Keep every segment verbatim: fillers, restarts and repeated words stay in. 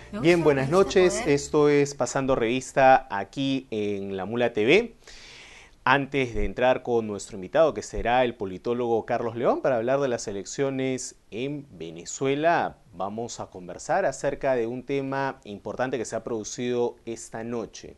Bien, buenas noches. Esto es Pasando Revista aquí en La Mula T V. Antes de entrar con nuestro invitado, que será el politólogo Carlos León, para hablar de las elecciones en Venezuela, vamos a conversar acerca de un tema importante que se ha producido esta noche.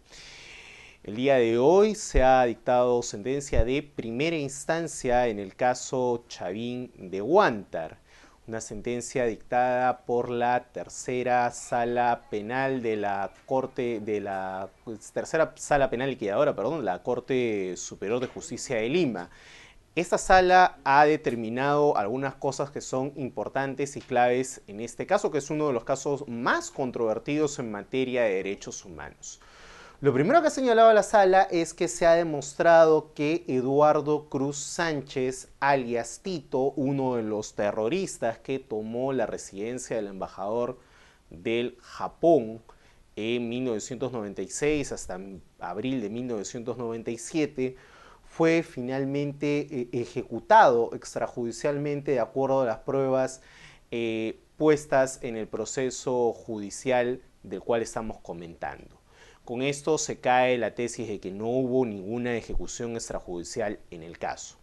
El día de hoy se ha dictado sentencia de primera instancia en el caso Chavín de Huántar, una sentencia dictada por la tercera sala penal de la Corte de la pues, tercera sala penal liquidadora, perdón, la Corte Superior de Justicia de Lima. Esta sala ha determinado algunas cosas que son importantes y claves en este caso, que es uno de los casos más controvertidos en materia de derechos humanos. Lo primero que ha señalado la sala es que se ha demostrado que Eduardo Cruz Sánchez, alias Tito, uno de los terroristas que tomó la residencia del embajador del Japón en mil novecientos noventa y seis hasta abril de mil novecientos noventa y siete, fue finalmente ejecutado extrajudicialmente de acuerdo a las pruebas eh, puestas en el proceso judicial del cual estamos comentando. Con esto se cae la tesis de que no hubo ninguna ejecución extrajudicial en el caso.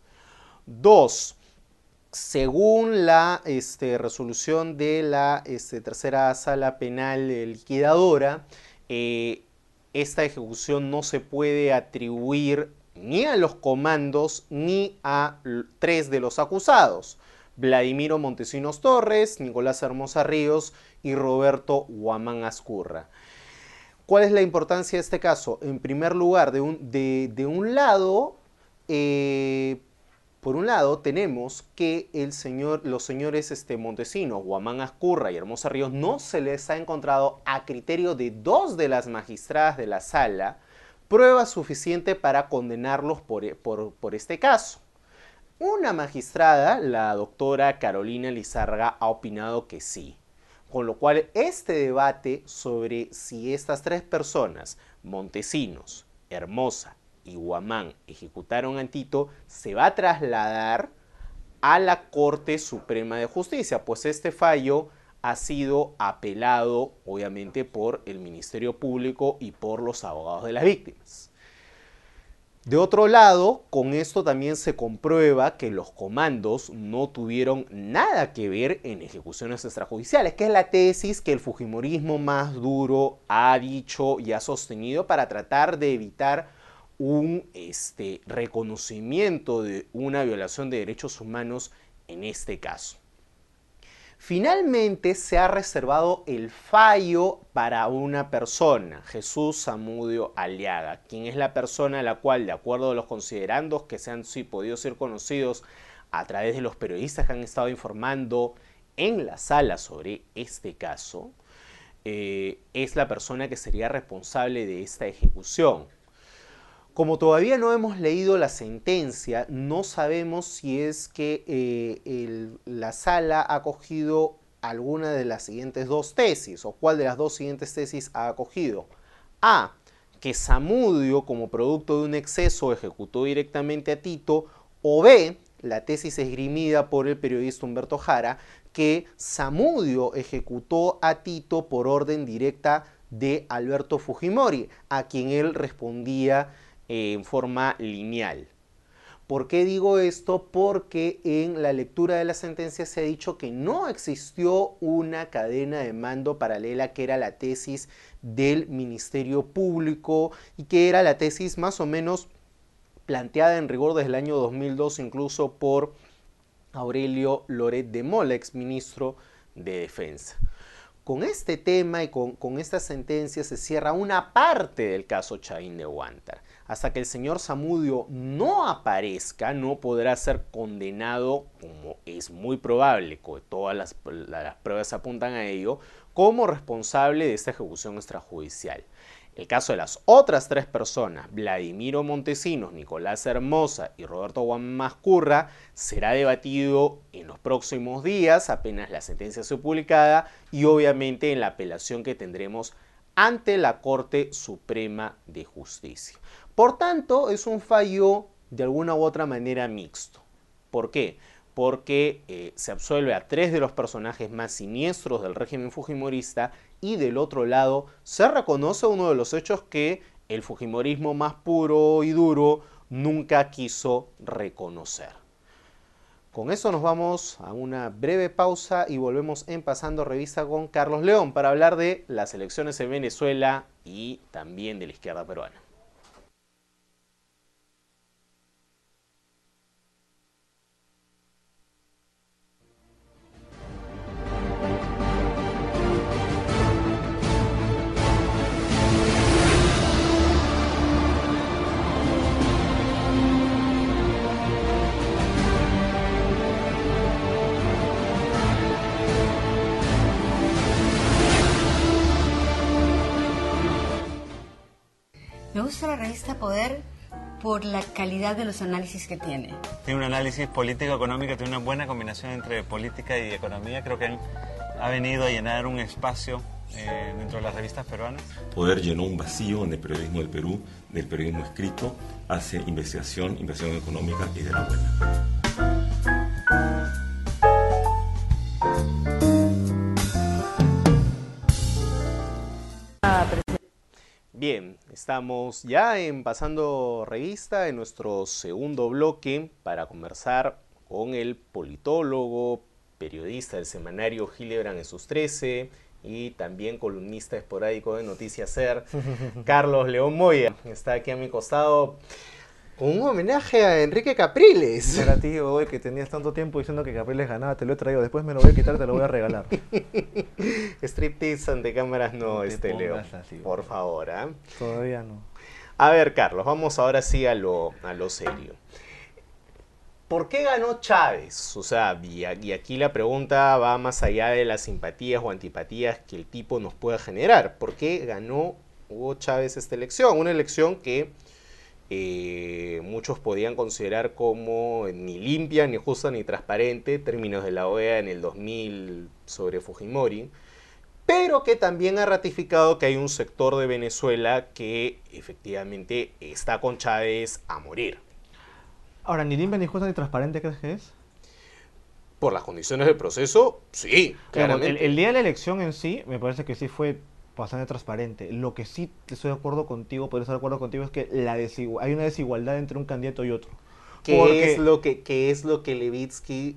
Dos, según la este, resolución de la este, tercera sala penal liquidadora, eh, esta ejecución no se puede atribuir ni a los comandos ni a tres de los acusados: Vladimiro Montesinos Torres, Nicolás Hermosa Ríos y Roberto Guamán Azcurra. ¿Cuál es la importancia de este caso? En primer lugar, de un, de, de un lado, eh, por un lado, tenemos que el señor, los señores este, Montesinos, Guamán Azcurra y Hermosa Ríos no se les ha encontrado, a criterio de dos de las magistradas de la sala, prueba suficiente para condenarlos por, por, por este caso. Una magistrada, la doctora Carolina Lizarga, ha opinado que sí. Con lo cual, este debate sobre si estas tres personas, Montesinos, Hermosa y Guamán, ejecutaron a Tito, se va a trasladar a la Corte Suprema de Justicia, pues este fallo ha sido apelado, obviamente, por el Ministerio Público y por los abogados de las víctimas. De otro lado, con esto también se comprueba que los comandos no tuvieron nada que ver en ejecuciones extrajudiciales, que es la tesis que el fujimorismo más duro ha dicho y ha sostenido para tratar de evitar un este, reconocimiento de una violación de derechos humanos en este caso. Finalmente se ha reservado el fallo para una persona, Jesús Zamudio Aliaga, quien es la persona a la cual, de acuerdo a los considerandos que se han sí, podido ser conocidos a través de los periodistas que han estado informando en la sala sobre este caso, eh, es la persona que sería responsable de esta ejecución. Como todavía no hemos leído la sentencia, no sabemos si es que eh, el, la sala ha acogido alguna de las siguientes dos tesis, o cuál de las dos siguientes tesis ha acogido. A, que Zamudio, como producto de un exceso, ejecutó directamente a Tito, o B, la tesis esgrimida por el periodista Humberto Jara, que Zamudio ejecutó a Tito por orden directa de Alberto Fujimori, a quien él respondía en forma lineal. ¿Por qué digo esto? Porque en la lectura de la sentencia se ha dicho que no existió una cadena de mando paralela, que era la tesis del Ministerio Público y que era la tesis más o menos planteada en rigor desde el año dos mil dos, incluso por Aurelio Loret de Mola, ex ministro de Defensa. Con este tema y con, con esta sentencia se cierra una parte del caso Chavín de Huántar. Hasta que el señor Zamudio no aparezca, no podrá ser condenado, como es muy probable, todas las, las pruebas apuntan a ello, como responsable de esta ejecución extrajudicial. El caso de las otras tres personas, Vladimiro Montesinos, Nicolás Hermosa y Roberto Guamán Azcurra, será debatido en los próximos días, apenas la sentencia sea publicada, y obviamente en la apelación que tendremos ante la Corte Suprema de Justicia. Por tanto, es un fallo de alguna u otra manera mixto. ¿Por qué? porque eh, se absuelve a tres de los personajes más siniestros del régimen fujimorista y del otro lado se reconoce uno de los hechos que el fujimorismo más puro y duro nunca quiso reconocer. Con eso nos vamos a una breve pausa y volvemos en Pasando Revista con Carlos León para hablar de las elecciones en Venezuela y también de la izquierda peruana. Me gusta la revista Poder por la calidad de los análisis que tiene. Tiene un análisis político-económico, tiene una buena combinación entre política y economía. Creo que ha venido a llenar un espacio eh, dentro de las revistas peruanas. Poder llenó un vacío en el periodismo del Perú, del periodismo escrito, hace investigación, investigación económica y de la buena. Bien, estamos ya en Pasando Revista, en nuestro segundo bloque, para conversar con el politólogo, periodista del semanario Hildebrand en sus trece y también columnista esporádico de Noticias Ser, Carlos León Moya. Está aquí a mi costado con un homenaje a Enrique Capriles. Para ti, hoy que tenías tanto tiempo diciendo que Capriles ganaba, te lo he traído. Después me lo voy a quitar, te lo voy a regalar. Striptease ante cámaras no, No te este Leo. así, por favor, ¿eh? Todavía no. A ver, Carlos, vamos ahora sí a lo, a lo serio. ¿Por qué ganó Chávez? O sea, y aquí la pregunta va más allá de las simpatías o antipatías que el tipo nos pueda generar. ¿Por qué ganó Hugo Chávez esta elección? Una elección que eh, muchos podían considerar como ni limpia, ni justa, ni transparente, términos de la O E A en el dos mil sobre Fujimori, pero que también ha ratificado que hay un sector de Venezuela que efectivamente está con Chávez a morir. Ahora, ¿ni limpia, ni justa, ni transparente crees que es? Por las condiciones del proceso, sí, claramente. El, el día de la elección en sí, me parece que sí fue bastante transparente. Lo que sí estoy de acuerdo contigo, podría estar de acuerdo contigo, es que la hay una desigualdad entre un candidato y otro. ¿Qué, Porque... es, lo que, qué es lo que Levitsky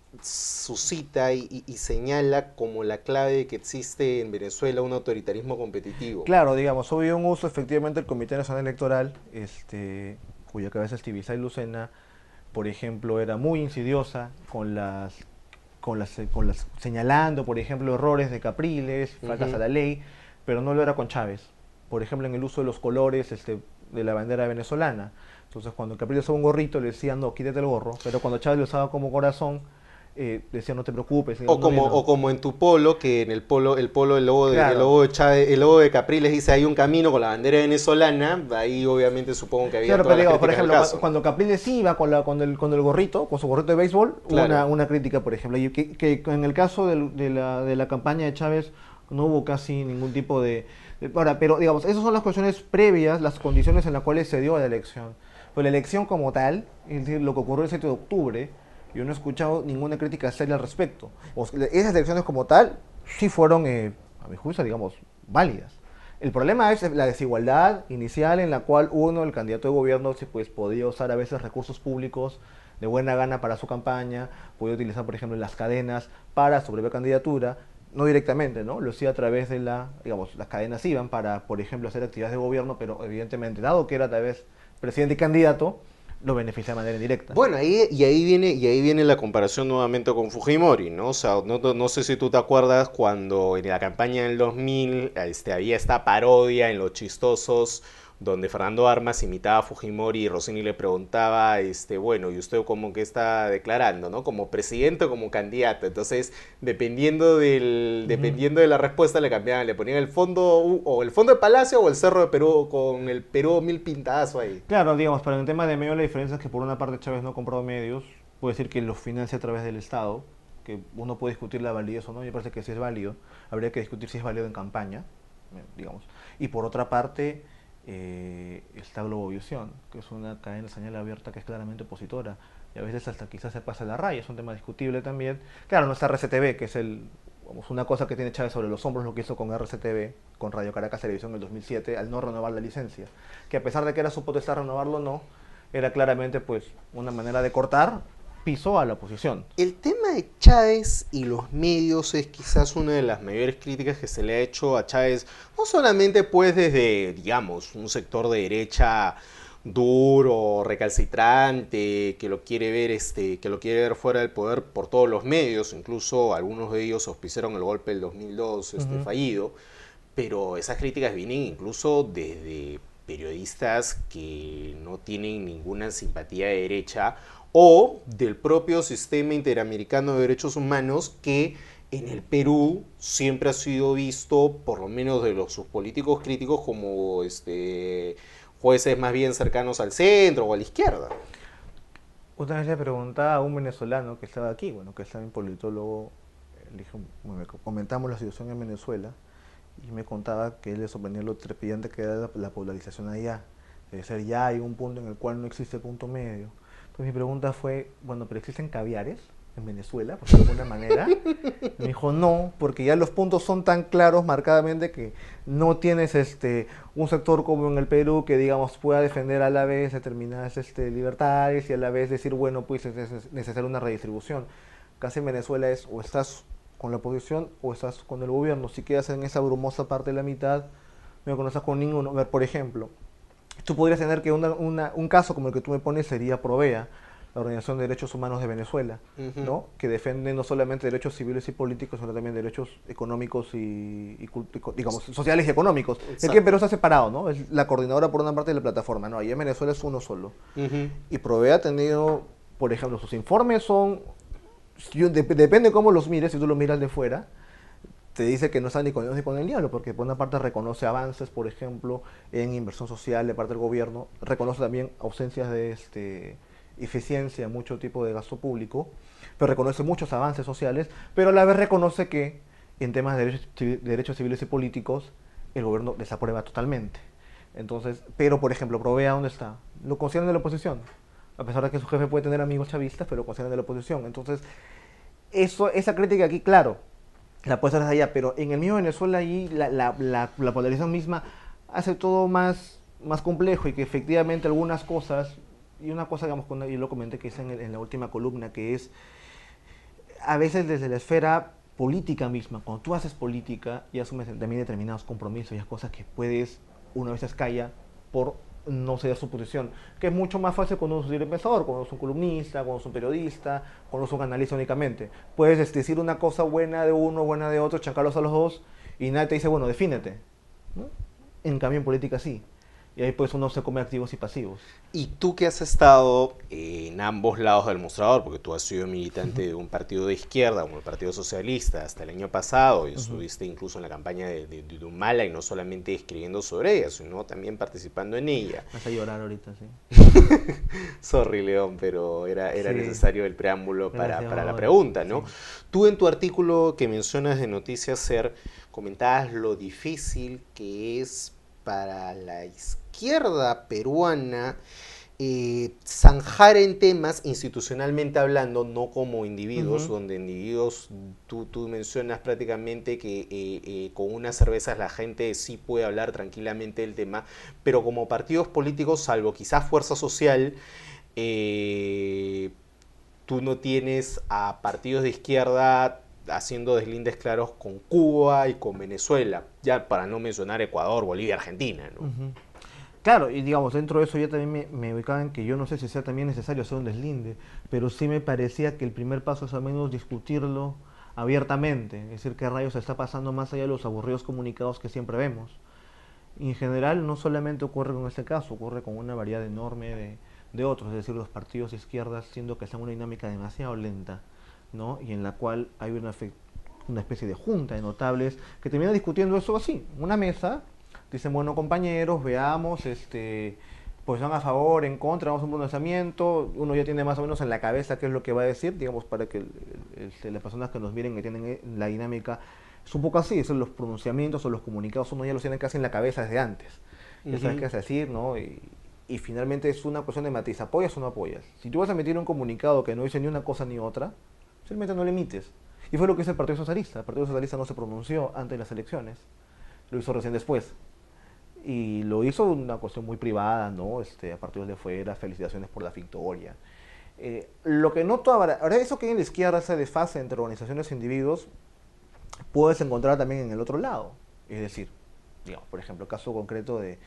suscita y, y, y señala como la clave de que existe en Venezuela un autoritarismo competitivo? Claro, digamos, hubo un uso efectivamente del Comité Nacional Electoral, este, cuya cabeza es Tibisay Lucena, por ejemplo, era muy insidiosa con las, con las, con las señalando, por ejemplo, errores de Capriles, faltas uh-huh. a la ley, pero no lo era con Chávez. Por ejemplo, en el uso de los colores este, de la bandera venezolana. Entonces, cuando Capriles usaba un gorrito, le decían, no, quítate el gorro. Pero cuando Chávez lo usaba como corazón, eh, decían, no te preocupes. O como, no. o como en tu polo, que en el polo, el polo, el logo de, claro. el logo de Chávez, el logo de Capriles dice, hay un camino con la bandera venezolana. Ahí, obviamente, supongo que había claro, toda pero la digo, por ejemplo, caso. cuando Capriles iba con, la, con, el, con el gorrito, con su gorrito de béisbol, claro. una, una crítica, por ejemplo. Y que, que en el caso de, de, la, de la campaña de Chávez, no hubo casi ningún tipo de... Ahora, pero digamos, esas son las cuestiones previas, las condiciones en las cuales se dio la elección. Pues la elección como tal, es decir, lo que ocurrió el siete de octubre, yo no he escuchado ninguna crítica seria al respecto. O sea, esas elecciones como tal, sí fueron, eh, a mi juicio, digamos, válidas. El problema es la desigualdad inicial en la cual uno, el candidato de gobierno, pues, podía usar a veces recursos públicos de buena gana para su campaña, podía utilizar, por ejemplo, las cadenas para su propia candidatura, no directamente, ¿no? Lo hacía a través de la, digamos, las cadenas iban para, por ejemplo, hacer actividades de gobierno, pero evidentemente, dado que era a través presidente y candidato, lo beneficia de manera indirecta. Bueno, ahí, y, ahí viene, y ahí viene la comparación nuevamente con Fujimori, ¿no? O sea, no, no sé si tú te acuerdas cuando en la campaña del dos mil este, había esta parodia en Los Chistosos, donde Fernando Armas imitaba a Fujimori y Rossini le preguntaba, este, bueno, ¿y usted cómo que está declarando, no? ¿Como presidente o como candidato? Entonces, dependiendo del, uh-huh. dependiendo de la respuesta, le cambiaban, le ponían el fondo, o el fondo de Palacio o el Cerro de Perú, con el Perú mil pintazo ahí. Claro, digamos, pero en el tema de medios la diferencia es que por una parte Chávez no ha comprado medios, puede decir que los financia a través del Estado, que uno puede discutir la validez o no, me parece que sí es válido, habría que discutir si es válido en campaña, digamos. Y por otra parte... eh, está Globovisión, que es una cadena de señal abierta que es claramente opositora, y a veces hasta quizás se pasa la raya, es un tema discutible también. Claro, no está R C T V, que es el, vamos, una cosa que tiene Chávez sobre los hombros, lo que hizo con R C T V, con Radio Caracas Televisión en el dos mil siete, al no renovar la licencia, que a pesar de que era su potestad renovarlo, no, era claramente pues una manera de cortar piso a la oposición. El tema de Chávez y los medios es quizás una de las mayores críticas que se le ha hecho a Chávez, no solamente pues desde, digamos, un sector de derecha duro, recalcitrante, que lo quiere ver, este, que lo quiere ver fuera del poder por todos los medios, incluso algunos de ellos auspiciaron el golpe del dos mil dos este, uh-huh. fallido, pero esas críticas vienen incluso desde periodistas que no tienen ninguna simpatía de derecha, o del propio sistema interamericano de derechos humanos, que en el Perú siempre ha sido visto, por lo menos de los sus políticos críticos, como este, jueces más bien cercanos al centro o a la izquierda. Una vez le preguntaba a un venezolano que estaba aquí, bueno, que es también politólogo, le dije, bueno, comentamos la situación en Venezuela, y me contaba que él le sorprendía lo trepidante que era la, la polarización allá. Es decir, ya hay un punto en el cual no existe punto medio. Entonces mi pregunta fue, bueno, ¿pero existen caviares en Venezuela, por de alguna manera? Me dijo, no, porque ya los puntos son tan claros marcadamente que no tienes este un sector como en el Perú que, digamos, pueda defender a la vez determinadas este, libertades y a la vez decir, bueno, pues es necesaria una redistribución. Casi en Venezuela es o estás con la oposición o estás con el gobierno. Si quedas en esa brumosa parte de la mitad, no conoces con ninguno. A ver, por ejemplo, tú podrías tener que una, una, un caso como el que tú me pones sería Provea, la Organización de Derechos Humanos de Venezuela, uh-huh. ¿no? Que defiende no solamente derechos civiles y políticos, sino también derechos económicos y, y digamos, sociales y económicos. Exacto. El que en Perú está separado, ¿no? Es la coordinadora por una parte de la plataforma, ¿no? Ahí en Venezuela es uno solo. Uh-huh. Y Provea ha tenido, por ejemplo, sus informes son, yo, de, depende cómo los mires, si tú los miras de fuera, te dice que no están ni con Dios ni con el diablo, porque por una parte reconoce avances, por ejemplo, en inversión social de parte del gobierno, reconoce también ausencias de este, eficiencia en mucho tipo de gasto público, pero reconoce muchos avances sociales, pero a la vez reconoce que en temas de derechos, de derechos civiles y políticos el gobierno desaprueba totalmente. Entonces, pero por ejemplo, Provea, ¿dónde está? Lo consideran de la oposición, a pesar de que su jefe puede tener amigos chavistas, pero lo consideran de la oposición. Entonces, eso, esa crítica aquí, claro, la puedes hacer allá, pero en el mismo Venezuela ahí la, la, la, la polarización misma hace todo más, más complejo, y que efectivamente algunas cosas, y una cosa, digamos, cuando yo lo comenté que es en, el, en la última columna, que es a veces desde la esfera política misma, cuando tú haces política y asumes también determinados compromisos y cosas que puedes, una vez calla por no ceder su posición, que es mucho más fácil cuando uno es un libre pensador, cuando es un columnista, cuando es un periodista, cuando es un analista únicamente. Puedes este, decir una cosa buena de uno, buena de otro, chancarlos a los dos, y nadie te dice, bueno, defínete, ¿no? En cambio en política sí, y ahí pues uno se come activos y pasivos. Y tú que has estado en ambos lados del mostrador, porque tú has sido militante de un partido de izquierda, como el Partido Socialista, hasta el año pasado, y uh-huh. estuviste incluso en la campaña de, de, de Humala, y no solamente escribiendo sobre ella, sino también participando en ella. Vas a llorar ahorita, sí. Sorry, León, pero era, era sí. necesario el preámbulo para, para la ahora. pregunta, ¿no? Sí. Tú en tu artículo que mencionas de Noticias Ser, comentabas lo difícil que es para la izquierda peruana eh, zanjar en temas institucionalmente hablando, no como individuos, uh-huh. donde individuos, tú, tú mencionas prácticamente que eh, eh, con unas cervezas la gente sí puede hablar tranquilamente del tema, pero como partidos políticos, salvo quizás Fuerza Social, eh, tú no tienes a partidos de izquierda haciendo deslindes claros con Cuba y con Venezuela, ya para no mencionar Ecuador, Bolivia, Argentina, ¿no? Uh-huh. Claro, y digamos, dentro de eso ya también me, me ubicaba en que yo no sé si sea también necesario hacer un deslinde, pero sí me parecía que el primer paso es al menos discutirlo abiertamente, es decir, qué rayos está pasando más allá de los aburridos comunicados que siempre vemos. Y en general no solamente ocurre con este caso, ocurre con una variedad enorme de, de otros, es decir, los partidos de izquierdas siendo que están en una dinámica demasiado lenta, ¿no? Y en la cual hay una, una especie de junta de notables que termina discutiendo eso así, una mesa, dicen, bueno compañeros, veamos, este, pues van a favor, en contra, vamos a un pronunciamiento, uno ya tiene más o menos en la cabeza qué es lo que va a decir, digamos, para que el, el, el, las personas que nos miren que tienen la dinámica, es un poco así, son los pronunciamientos o los comunicados, uno ya los tiene casi en la cabeza desde antes. ya sabes qué vas a decir, ¿no? Y, y finalmente es una cuestión de matiz, ¿apoyas o no apoyas? Si tú vas a emitir un comunicado que no dice ni una cosa ni otra, simplemente no le emites. Y fue lo que hizo el Partido Socialista. El Partido Socialista no se pronunció antes de las elecciones, lo hizo recién después. Y lo hizo una cuestión muy privada, ¿no? Este, a partidos de fuera, felicitaciones por la victoria. Eh, lo que noto ahora, ahora eso que en la izquierda ese desfase entre organizaciones e individuos, puedes encontrar también en el otro lado. Es decir, digamos, por ejemplo, el caso concreto de...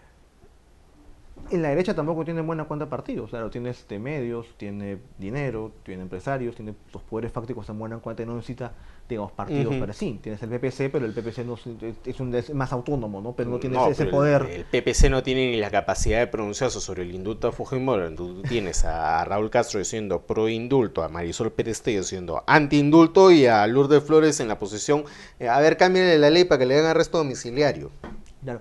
En la derecha tampoco tiene buena cuenta partidos, claro, tiene este, medios, tiene dinero, tiene empresarios, tiene los poderes fácticos en buena cuenta y no necesita, digamos, partidos uh-huh. para sí. Tienes el P P C, pero el P P C no, es, un, es más autónomo, ¿no? Pero no tiene no, ese poder. El, el P P C no tiene ni la capacidad de pronunciarse sobre el indulto a Fujimori. Tú tienes a Raúl Castro diciendo pro indulto, a Marisol Pérez Tello diciendo anti indulto y a Lourdes Flores en la posición, eh, a ver, cámbiale la ley para que le den arresto domiciliario. Claro.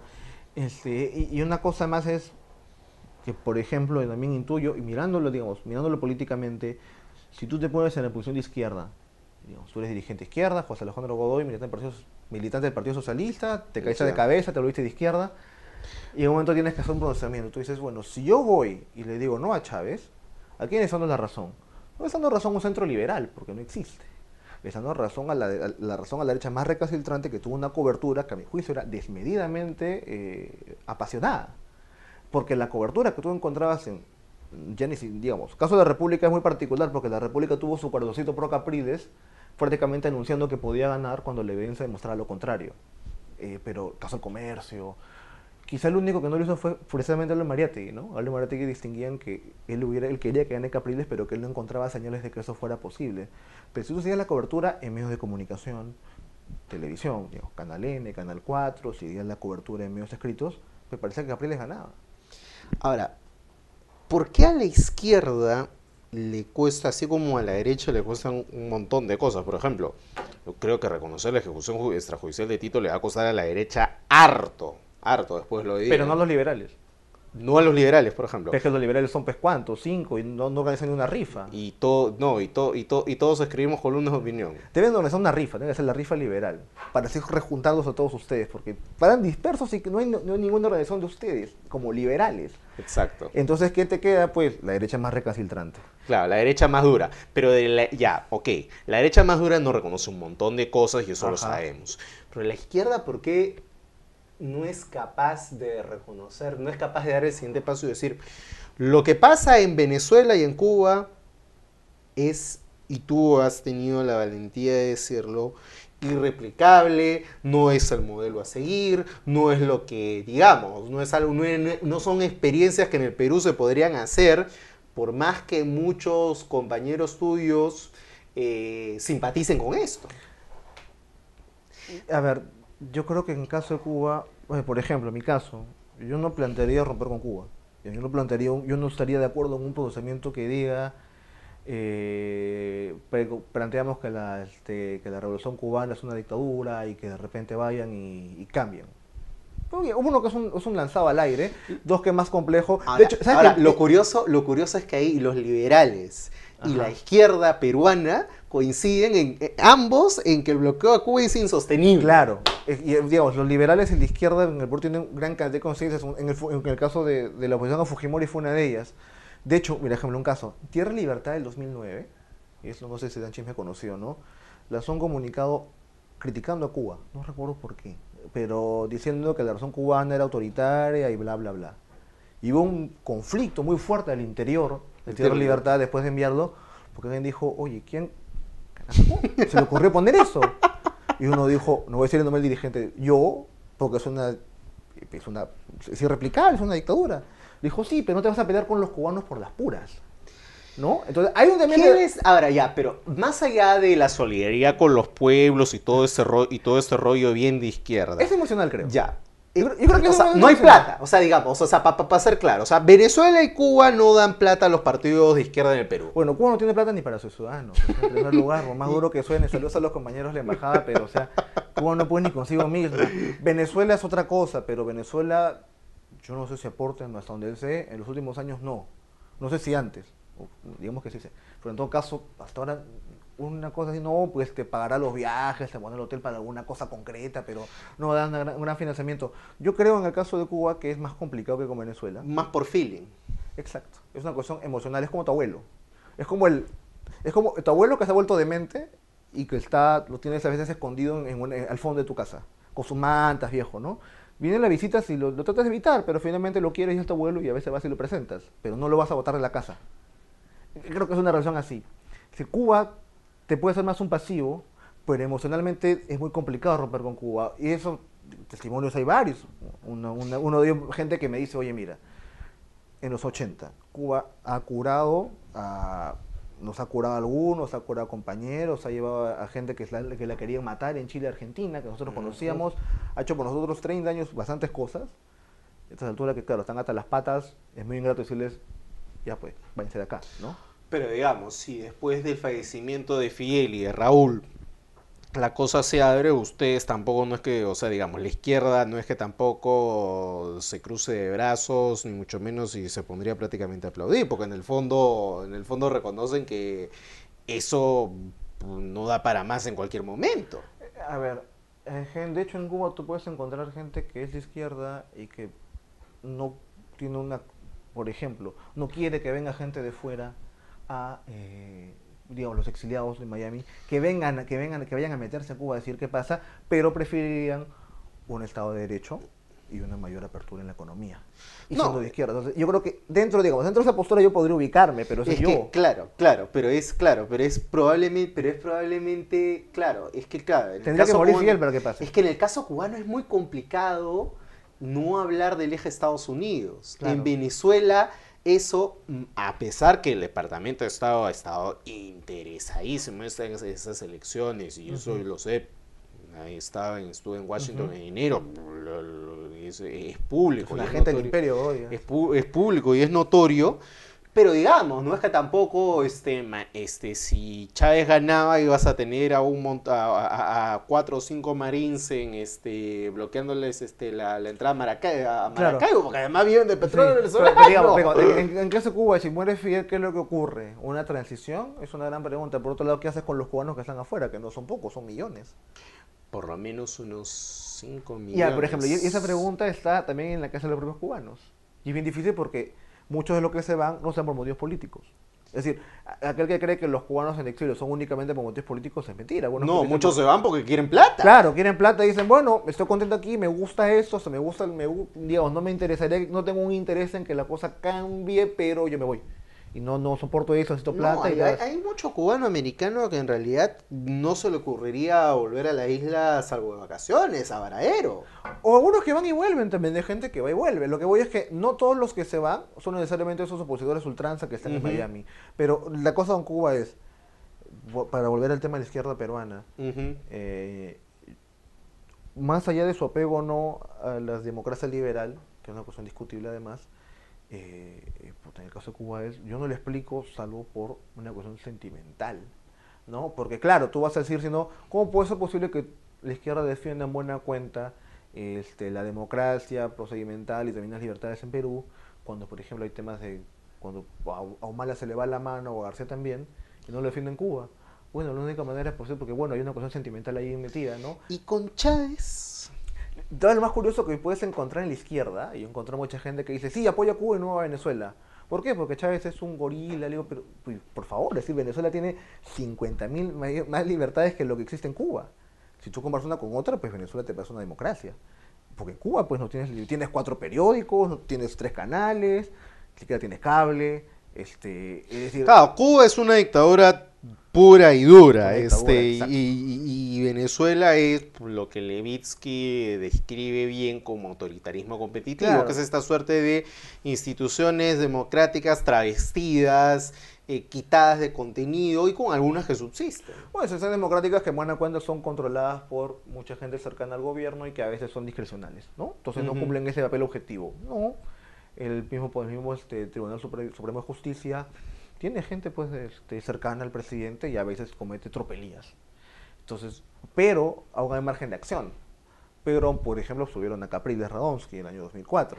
Este, y, y una cosa más es que, por ejemplo, también intuyo, y mirándolo, digamos, mirándolo políticamente, si tú te pones en la posición de izquierda, digamos, tú eres dirigente de izquierda, José Alejandro Godoy, militante del Partido, militante del Partido Socialista, te caíste de cabeza, te volviste de izquierda, y en un momento tienes que hacer un pronunciamiento. Tú dices, bueno, si yo voy y le digo no a Chávez, ¿a quién le está dando la razón? No le está dando razón a un centro liberal, porque no existe. Le está dando razón a la, a la razón a la derecha más recalcitrante, que tuvo una cobertura que a mi juicio era desmedidamente eh, apasionada. Porque la cobertura que tú encontrabas en, ya ni digamos, caso de la República es muy particular, porque la República tuvo su cuardocito pro Capriles, prácticamente anunciando que podía ganar cuando la evidencia demostraba lo contrario. Eh, pero caso del comercio, quizá el único que no lo hizo fue precisamente Álvaro Mariátegui, ¿no? Álvaro Mariátegui distinguían que él, hubiera, él quería que gane Capriles, pero que él no encontraba señales de que eso fuera posible. Pero si tú sigues la cobertura en medios de comunicación, televisión, digamos, Canal N, Canal cuatro, si sigues la cobertura en medios escritos, me parecía que Capriles ganaba. Ahora, ¿por qué a la izquierda le cuesta, así como a la derecha le cuestan un montón de cosas? Por ejemplo, yo creo que reconocer la ejecución extrajudicial de Tito le va a costar a la derecha harto, harto, después lo digo. Pero no a los liberales. No a los liberales, por ejemplo. Es que los liberales son pues cuántos, cinco, y no, no organizan ni una rifa. Y todo, no, y todo, y todo, y todos escribimos columnas de opinión. Deben organizar una rifa, debe ser la rifa liberal, para así rejuntarlos a todos ustedes, porque paran dispersos y no hay, no hay ninguna organización de ustedes, como liberales. Exacto. Entonces, ¿qué te queda? Pues la derecha más recalcitrante. Claro, la derecha más dura. Pero de la, ya, ok, la derecha más dura no reconoce un montón de cosas y eso Ajá. lo sabemos. Pero la izquierda, ¿por qué no es capaz de reconocer, no es capaz de dar el siguiente paso y decir, lo que pasa en Venezuela y en Cuba es, y tú has tenido la valentía de decirlo, irreplicable, no es el modelo a seguir, no es lo que, digamos, no, es algo, no, es, no son experiencias que en el Perú se podrían hacer, por más que muchos compañeros tuyos eh, simpaticen con esto? A ver, yo creo que en el caso de Cuba, bueno, por ejemplo, en mi caso, yo no plantearía romper con Cuba. Yo no, plantearía, yo no estaría de acuerdo en un procesamiento que diga, eh, planteamos que la, este, que la revolución cubana es una dictadura y que de repente vayan y, y cambien. Pero, uno que es un, es un lanzado al aire, dos que es más complejo. Ahora, de hecho, ¿sabes ahora qué? lo, curioso, lo curioso es que ahí los liberales y Ajá. la izquierda peruana coinciden en, eh, ambos en que el bloqueo a Cuba es insostenible. Claro, y, digamos, los liberales y la izquierda en el Perú tienen gran cantidad de conciencias. En el, en el caso de, de la oposición a Fujimori fue una de ellas. De hecho, mira, ejemplo, un caso, Tierra y Libertad del dos mil nueve, y eso no sé si Dan Chisme conoció, ¿no? Lanzó un comunicado criticando a Cuba, no recuerdo por qué, pero diciendo que la razón cubana era autoritaria y bla, bla, bla. Y hubo un conflicto muy fuerte al interior de Tierra y Libertad después de enviarlo, porque alguien dijo, oye, ¿quién se le ocurrió poner eso? Y uno dijo, no voy a decir el nombre del dirigente, yo, porque es una, es una, es irreplicable, es una dictadura. Dijo, sí, pero no te vas a pelear con los cubanos por las puras, ¿no? Entonces, hay un también... ¿Qué es? Ahora ya, pero más allá de la solidaridad con los pueblos y todo ese rollo, y todo este rollo bien de izquierda. Es emocional, creo. Ya. Yo creo, yo creo que o sea, no hay plata, o sea, digamos, o sea, para pa, pa ser claro, o sea, Venezuela y Cuba no dan plata a los partidos de izquierda en el Perú. Bueno, Cuba no tiene plata ni para sus ciudadanos, en primer lugar, por más duro que suene, saludos a los compañeros de la embajada, pero, o sea, Cuba no puede ni consigo misma. Venezuela es otra cosa, pero Venezuela, yo no sé si aporten hasta donde él sé, en los últimos años no, no sé si antes, digamos que sí sé, pero en todo caso, hasta ahora una cosa así, no, pues te pagará los viajes, te pone el hotel para alguna cosa concreta, pero no dan un gran, un gran financiamiento. Yo creo en el caso de Cuba que es más complicado que con Venezuela. Más por feeling. Exacto. Es una cuestión emocional, es como tu abuelo. Es como el, es como tu abuelo que se ha vuelto demente y que está, lo tienes a veces escondido en, en un- en- al fondo de tu casa, con sus mantas, viejo, ¿no? Viene la visita y lo, lo tratas de evitar, pero finalmente lo quieres y es tu abuelo y a veces vas y lo presentas, pero no lo vas a botar de la casa. Creo que es una relación así. Si Cuba te puede ser más un pasivo, pero emocionalmente es muy complicado romper con Cuba. Y eso, testimonios hay varios. Uno, una- uno de ellos, gente que me dice, oye, mira, en los ochenta, Cuba ha curado, a, nos ha curado a algunos, ha curado a compañeros, ha llevado a, a gente que, es la, que la querían matar en Chile, Argentina, que nosotros conocíamos, ha hecho por nosotros treinta años bastantes cosas. A estas alturas que, claro, están hasta las patas, es muy ingrato decirles, ya pues, váyanse de acá, ¿no? Pero digamos, si después del fallecimiento de Fidel y de Raúl la cosa se abre, ustedes tampoco no es que, o sea, digamos, la izquierda no es que tampoco se cruce de brazos, ni mucho menos y se pondría prácticamente a aplaudir, porque en el fondo, en el fondo reconocen que eso no da para más en cualquier momento. A ver, eh, gen- de hecho en Cuba tú puedes encontrar gente que es de izquierda y que no tiene una, por ejemplo, no quiere que venga gente de fuera a, eh, digamos, los exiliados de Miami, que vengan, que vengan, que vayan a meterse a Cuba a decir qué pasa, pero preferirían un Estado de Derecho y una mayor apertura en la economía. Y No. siendo de izquierda. Entonces, yo creo que dentro, digamos, dentro de esa postura yo podría ubicarme, pero eso Es es que, yo. claro, claro, pero es claro, pero es probablemente, pero es probablemente, claro, es que claro, en el Tendría que caso morir cubano- Fidel para que pase. es que en el caso cubano es muy complicado no hablar del eje Estados Unidos. Claro. En Venezuela eso, mm, a pesar que el Departamento de Estado ha estado interesadísimo en esas, esas elecciones y eso Ujú. lo sé. Ahí estaba, en- estuve en Washington Ujú. en enero, lo- lo- es, es público. Es una y es gente del notorio. imperio hoy. Es, pu- es público y es notorio, pero digamos, no es que tampoco, este, ma- este, si Chávez ganaba ibas a tener a un mont- a, a- a cuatro o cinco marines en, este, bloqueándoles, este, la, la entrada a Maracaibo, a Claro. Maracaibo, porque además viven de petróleo Sí, venezolano. pero digamos, digamos, en, en- en caso de Cuba, si muere Fidel, ¿qué es lo que ocurre? ¿Una transición? Es una gran pregunta. Por otro lado, ¿qué haces con los cubanos que están afuera? Que no son pocos, son millones. Por lo menos unos cinco millones. Ya, por ejemplo, y esa pregunta está también en la casa de los propios cubanos. Y es bien difícil porque muchos de los que se van no sean por motivos políticos. Es decir, a- aquel que cree que los cubanos en exilio son únicamente por motivos políticos es mentira. Bueno, No, muchos se van porque quieren plata. Claro, quieren plata y dicen, bueno, estoy contento aquí, me gusta esto, o sea, me gusta, me, gu- digamos, no me interesaría, no tengo un interés en que la cosa cambie, pero yo me voy. Y no, no soporto eso, necesito No, plata. hay, y hay- ya. hay mucho cubano americano que en realidad no se le ocurriría volver a la isla salvo de vacaciones, a Varadero. O algunos que van y vuelven también, de gente que va y vuelve. Lo que voy es que no todos los que se van son necesariamente esos opositores ultranza que están Ujú. en Miami. Pero la cosa con Cuba es, vo- para volver al tema de la izquierda peruana, Ujú. eh, más allá de su apego o no a la democracia liberal, que es una cuestión discutible además, eh, eh, puta, en el caso de Cuba es, yo no le explico salvo por una cuestión sentimental, ¿no? Porque claro, tú vas a decir, si no, ¿cómo puede ser posible que la izquierda defienda en buena cuenta este, la democracia procedimental y también las libertades en Perú, cuando por ejemplo hay temas de, cuando a, a Humala se le va la mano o a García también, y no lo defiende en Cuba? Bueno, la única manera es posible porque, bueno, hay una cuestión sentimental ahí metida, ¿no? Y con Chávez. Todo lo más curioso que puedes encontrar en la izquierda, y yo encontré mucha gente que dice, sí, apoya a Cuba y no a Venezuela. ¿Por qué? Porque Chávez es un gorila, le digo, pero pues, por favor, es decir, Venezuela tiene cincuenta mil más libertades que lo que existe en Cuba. Si tú comparas una con otra, pues Venezuela te pasa una democracia. Porque en Cuba, pues, no tienes, tienes cuatro periódicos, no tienes tres canales, ni siquiera tienes cable, este, es decir... Claro, Cuba es una dictadura pura y dura, Una dictadura, este, y, exacto. y- y Venezuela es lo que Levitsky describe bien como autoritarismo competitivo, Claro. que es esta suerte de instituciones democráticas travestidas, eh, quitadas de contenido y con algunas que subsisten. Bueno, esas democráticas que en buena cuenta son controladas por mucha gente cercana al gobierno y que a veces son discrecionales, ¿no? Entonces no Ujú. cumplen ese papel objetivo. No, el mismo, pues, el mismo este, Tribunal Supre- Supremo de Justicia tiene gente pues este, cercana al presidente y a veces comete tropelías. Entonces, pero aún hay margen de acción. Pero, por ejemplo, subieron a Capriles Radonsky en el año dos mil cuatro.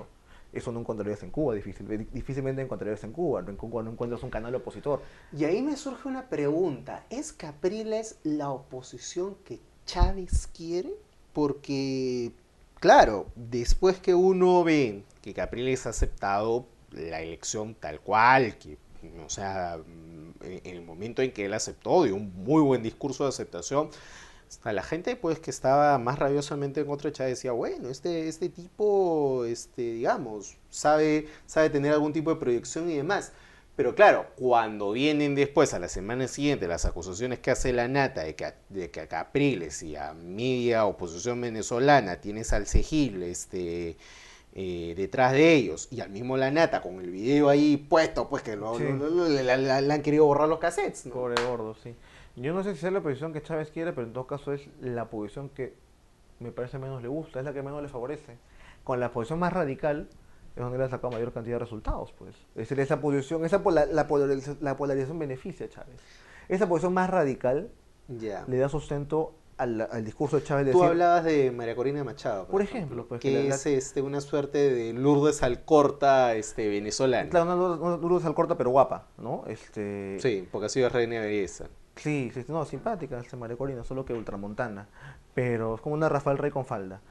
Eso no encontrarías en Cuba, difícil, difícilmente encontrarías en Cuba. En Cuba no encuentras un canal opositor. Y ahí me surge una pregunta. ¿Es Capriles la oposición que Chávez quiere? Porque, claro, después que uno ve que Capriles ha aceptado la elección tal cual, que, o sea, en el momento en que él aceptó, dio un muy buen discurso de aceptación, a la gente pues que estaba más rabiosamente en contra de Chávez decía, bueno, este, este tipo, este, digamos, sabe, sabe tener algún tipo de proyección y demás. Pero claro, cuando vienen después, a la semana siguiente, las acusaciones que hace la Nata de que, de que a Capriles y a media oposición venezolana tienes al Cegil este, eh, detrás de ellos, y al mismo la Nata con el video ahí puesto, pues que lo, Sí. lo, lo, lo, le, le, le han querido borrar los cassettes, ¿no? Pobre gordo, sí. Yo no sé si es la posición que Chávez quiere, pero en todo caso es la posición que me parece menos le gusta, es la que menos le favorece. Con la posición más radical es donde le ha sacado mayor cantidad de resultados, pues. Es decir, esa posición, esa pola, la, polarización, la polarización beneficia a Chávez. Esa posición más radical Ya. le da sustento al, al discurso de Chávez. De Tú decir, hablabas de María Corina Machado, por ejemplo, pues, que, que la- es este, una suerte de Lourdes Alcorta este, venezolana. claro, una, una, una luz al corta pero guapa, ¿no? Este, Sí, porque ha sido reina de belleza. Sí, sí, no, simpática esta María Corina, solo que ultramontana. Pero es como una Rafael Rey con falda.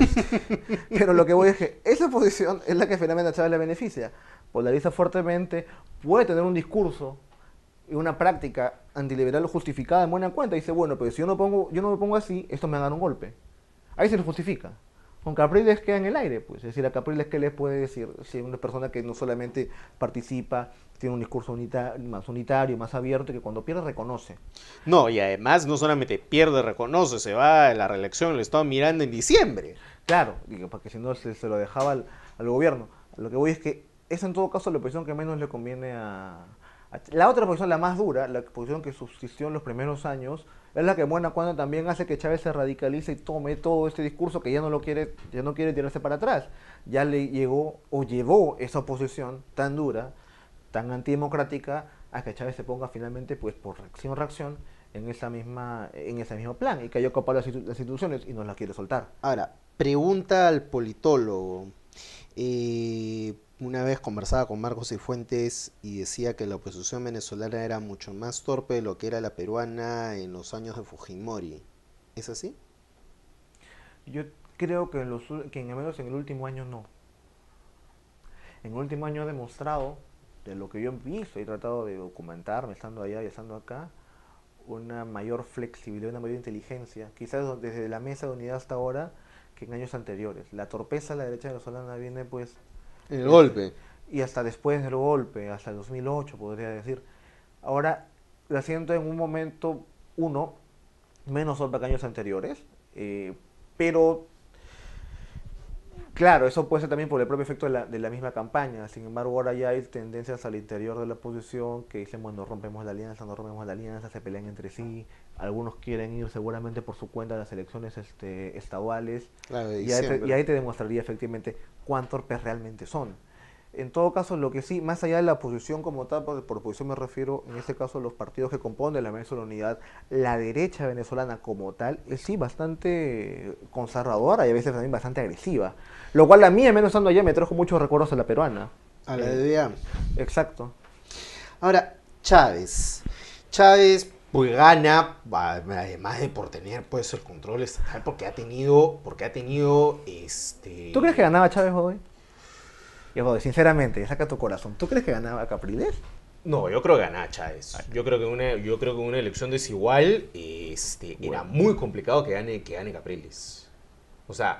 Pero lo que voy es que esa posición es la que finalmente a Chávez le beneficia. Polariza fuertemente, puede tener un discurso y una práctica antiliberal justificada en buena cuenta. Dice, bueno, pero si yo no, pongo, yo no me pongo así, esto me va a dar un golpe. Ahí se lo justifica. Con Capriles queda en el aire, pues. Es decir, a Capriles, ¿qué les puede decir? Si es una persona que no solamente participa, tiene un discurso unita más unitario, más abierto, que cuando pierde reconoce. No, y además no solamente pierde, reconoce, se va a la reelección, lo estaba mirando en diciembre. Claro, digo, porque si no se, se lo dejaba al, al gobierno. Lo que voy es que es en todo caso la posición que menos le conviene a, a... La otra posición, la más dura, la posición que subsistió en los primeros años, es la que en buena cuando también hace que Chávez se radicalice y tome todo este discurso que ya no lo quiere, ya no quiere tirarse para atrás. Ya le llegó o llevó esa oposición tan dura, tan antidemocrática, a que Chávez se ponga finalmente, pues por reacción reacción, en esa misma, en ese mismo plan, y que haya ocupado las, las instituciones y no las quiere soltar. Ahora, pregunta al politólogo. Eh, una vez conversaba con Marcos Cifuentes y decía que la oposición venezolana era mucho más torpe de lo que era la peruana en los años de Fujimori. ¿Es así? Yo creo que, en los, que en al menos en el último año no. En el último año ha demostrado, de lo que yo he visto, he tratado de documentarme estando allá y estando acá, una mayor flexibilidad, una mayor inteligencia, quizás desde la mesa de unidad hasta ahora, que en años anteriores. La torpeza de la derecha venezolana viene pues... El este, golpe. Y hasta después del golpe, hasta el dos mil ocho podría decir. Ahora la siento en un momento, uno, menos torpe que años anteriores, eh, pero... Claro, eso puede ser también por el propio efecto de la, de la misma campaña. Sin embargo, ahora ya hay tendencias al interior de la oposición que dicen, bueno, rompemos la alianza, no rompemos la alianza, se pelean entre sí. Algunos quieren ir seguramente por su cuenta a las elecciones este, estaduales. Claro, de y, ahí te, diciembre. y ahí te demostraría efectivamente cuán torpes realmente son. En todo caso, lo que sí, más allá de la oposición como tal, por, por oposición me refiero, en este caso, los partidos que componen la Mesa de la Unidad, la derecha venezolana como tal, es sí bastante conservadora y a veces también bastante agresiva. Lo cual a mí, al menos estando allá, me trajo muchos recuerdos a la peruana. A la Eh, D D A. Exacto. Ahora, Chávez. Chávez pues gana, además de por tener pues el control estatal, porque ha tenido, porque ha tenido este. ¿Tú crees que ganaba Chávez hoy? Y Godoy, sinceramente, saca tu corazón. ¿Tú crees que ganaba Capriles? No, yo creo que ganaba Chávez. Yo creo que una, yo creo que una elección desigual, este, era muy complicado que gane, que gane Capriles. O sea,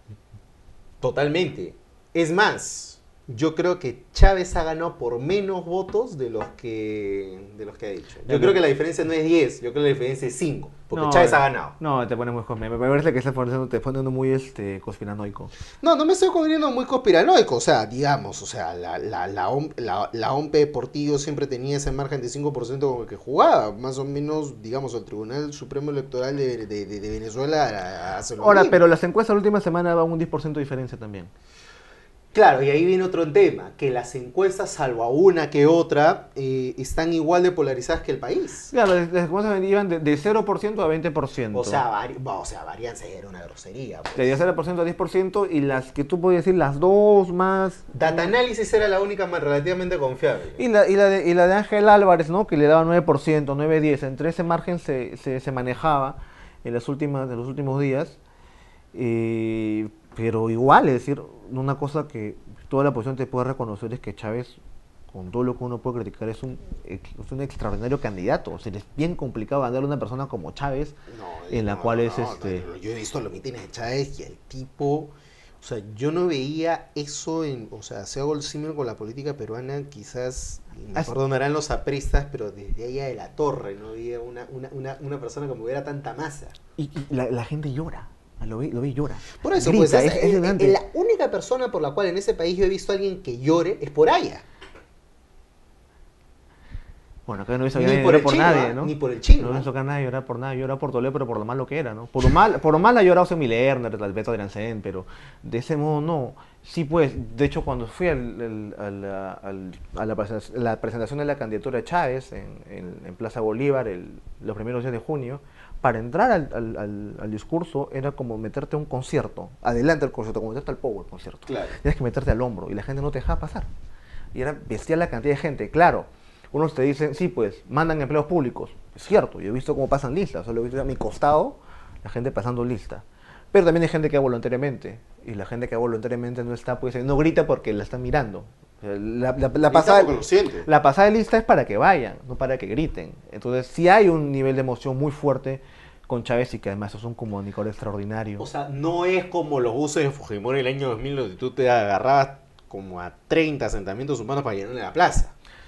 totalmente. Es más, yo creo que Chávez ha ganado por menos votos de los que, de los que ha dicho. Yo Ya, creo no. que la diferencia no es diez, yo creo que la diferencia es cinco, porque No, Chávez eh, ha ganado. No, te pones muy conspiranoico. Me parece que estás poniendo, te poniendo muy este, conspiranoico. No, no me estoy poniendo muy conspiranoico, o sea, digamos, o sea, la, la, la, OM la, la OMP Deportivo siempre tenía ese margen de cinco por ciento con el que jugaba, más o menos, digamos, el Tribunal Supremo Electoral de, de, de, de Venezuela hace lo Ahora, mismo. pero las encuestas la última semana van un diez por ciento de diferencia también. Claro, y ahí viene otro tema, que las encuestas, salvo a una que otra, eh, están igual de polarizadas que el país. Claro, las encuestas iban de, de cero por ciento a veinte por ciento. O sea, vari o sea, varianza era una grosería. Pues. De cero por ciento a diez por ciento y las que tú puedes decir, las dos más... Data Análisis era la única más relativamente confiable. Y la, y la de, y la de Ángel Álvarez, ¿no? Que le daba nueve por ciento, nueve a diez. Entre ese margen se, se, se manejaba en, las últimas, en los últimos días. Eh, pero igual, es decir, una cosa que toda la oposición te puede reconocer es que Chávez, con todo lo que uno puede criticar, es un, es un extraordinario candidato. O sea, es bien complicado ganarle a una persona como Chávez, no, en la no, cual no, es no, este... no, yo he visto los mítines de Chávez y el tipo... O sea, yo no veía eso en... O sea, si hago el símil con la política peruana, quizás... Me As... perdonarán los apristas, pero desde allá de la torre no había una, una, una, una persona que moviera tanta masa. Y, y la, la gente llora. Lo vi, lo vi llora. Por eso, grita, pues, es, es, es, es, es la única persona por la cual en ese país yo he visto a alguien que llore es por Aya. Bueno, acá no hizo ni nadie por, llorar el por chino, nadie, ¿no? Ni por el chino. No hizo acá nadie llorar por nadie, llorar por Toledo, pero por lo malo que era, ¿no? Por lo mal, por lo mal ha llorado Semi Lerner, el Beto Adriansen, pero de ese modo no. Sí, pues, de hecho, cuando fui al, al, al, al, a la, presentación, la presentación de la candidatura de Chávez en, en, en Plaza Bolívar el, los primeros días de junio, para entrar al, al, al, al discurso era como meterte a un concierto, adelante del concierto, como meterte al power concierto. Claro. Tienes que meterte al hombro y la gente no te dejaba pasar. Y era bestial la cantidad de gente, claro. Unos te dicen, sí, pues, mandan empleos públicos. Es cierto, yo he visto cómo pasan listas, o sea, lo he visto a mi costado, la gente pasando lista. Pero también hay gente que va voluntariamente, y la gente que va voluntariamente no está, pues, no grita porque la están mirando. O sea, la, la, la, pasada, la pasada de lista es para que vayan, no para que griten. Entonces, sí hay un nivel de emoción muy fuerte con Chávez y que además es un comunicador extraordinario. O sea, no es como los buses de Fujimori el año dos mil, donde tú te agarrabas como a treinta asentamientos humanos para llenarle la plaza.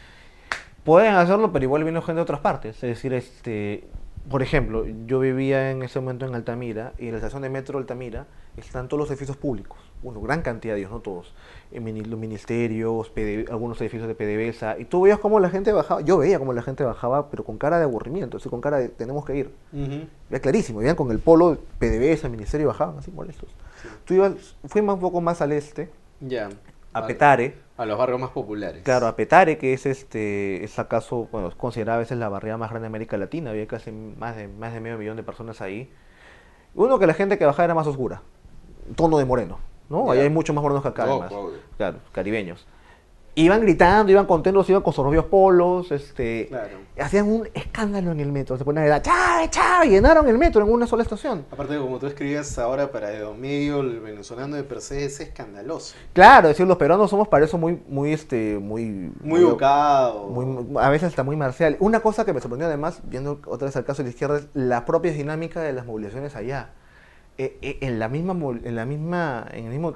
Pueden hacerlo, pero igual vino gente de otras partes. Es decir, este, por ejemplo, yo vivía en ese momento en Altamira y en la estación de metro de Altamira están todos los edificios públicos, bueno, gran cantidad de ellos, no todos, los ministerios, P D V, algunos edificios de PDVSA, y tú veías cómo la gente bajaba, yo veía cómo la gente bajaba, pero con cara de aburrimiento, así con cara de tenemos que ir. Uh-huh. Veía clarísimo, veían con el polo PDVSA, ministerio, bajaban así molestos. Sí. Tú ibas, fuimos un poco más al este, ya, a vale. Petare. A los barrios más populares. Claro, a Petare, que es este, es acaso, bueno, es considerada a veces la barriada más grande de América Latina, había casi más de, más de medio millón de personas ahí. Uno, que la gente que bajaba era más oscura, tono de moreno, ¿no? Yeah. Ahí hay muchos más morenos que acá, oh, además. Oh, claro, caribeños. Iban gritando, iban contentos, iban con sus propios polos, este, claro. Hacían un escándalo en el metro, se ponían a gritar, ¡Chávez, Chávez! Llenaron el metro en una sola estación. Aparte, como tú escribías ahora para Edo Medio, el venezolano de per se es escandaloso. Claro, es decir, los peruanos somos para eso muy, muy, este, muy... Muy educados. Muy, a veces hasta muy marcial. Una cosa que me sorprendió además, viendo otra vez el caso de la izquierda, es la propia dinámica de las movilizaciones allá. Eh, eh, en la misma, en la misma, en el mismo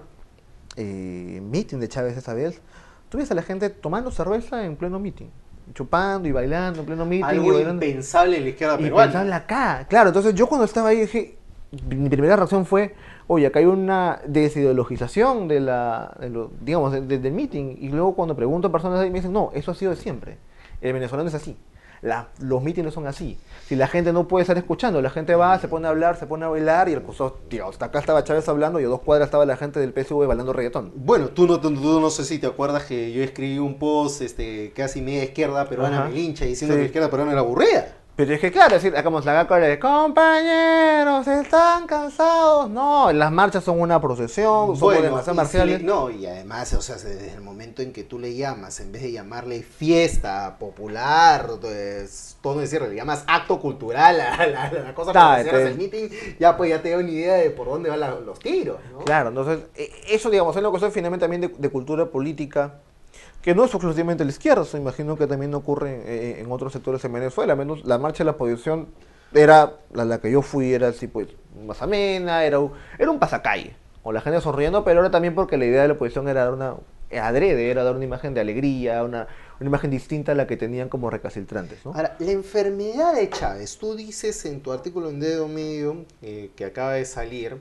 eh, meeting de Chávez esa vez, tú ves a la gente tomando cerveza en pleno meeting, chupando y bailando en pleno meeting. Algo y impensable en la izquierda peruana. Impensable acá. Claro, entonces yo cuando estaba ahí dije, mi primera reacción fue, oye, acá hay una desideologización de la, de lo, digamos, de, de, del meeting. Y luego cuando pregunto a personas ahí me dicen, no, eso ha sido de siempre. El venezolano es así. La, los mítines son así. Si la gente no puede estar escuchando, la gente va, se pone a hablar, se pone a bailar y el curso, tío, hasta acá estaba Chávez hablando y a dos cuadras estaba la gente del P S V bailando reggaetón. Bueno, tú no, tú, tú no sé si te acuerdas que yo escribí un post este, casi media izquierda peruana me lincha diciendo sí. que la izquierda peruana era aburrida. Pero es que claro, es decir, acá vamos la de compañeros, están cansados. No, las marchas son una procesión, son bueno, demasiado marciales. Si le, no, y además, o sea, desde el momento en que tú le llamas, en vez de llamarle fiesta popular, entonces, todo es cierre, le llamas acto cultural a la, a la cosa para cierras el meeting, ya pues ya te da una idea de por dónde van la, los tiros, ¿no? Claro, entonces, eso digamos, es una cuestión finalmente también de, de cultura política, que no es exclusivamente la izquierda, se imagino que también ocurre en, en otros sectores en Venezuela, menos la marcha de la oposición era, la, la que yo fui, era así pues más amena, era un, era un pasacalle, con la gente sonriendo, pero era también porque la idea de la oposición era dar una, adrede, era dar una imagen de alegría, una, una imagen distinta a la que tenían como recalcitrantes, ¿no? Ahora, la enfermedad de Chávez, tú dices en tu artículo en Dedo Medio, eh, que acaba de salir,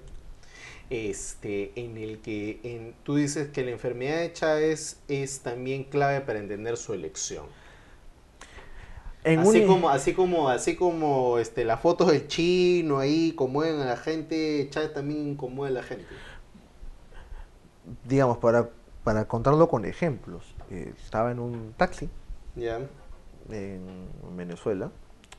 Este, en el que en, tú dices que la enfermedad de Chávez es también clave para entender su elección. En así, un... como, así como, así como este, las fotos del chino ahí conmueven a la gente, Chávez también conmueve a la gente. Digamos, para, para contarlo con ejemplos. Eh, estaba en un taxi Ya. en Venezuela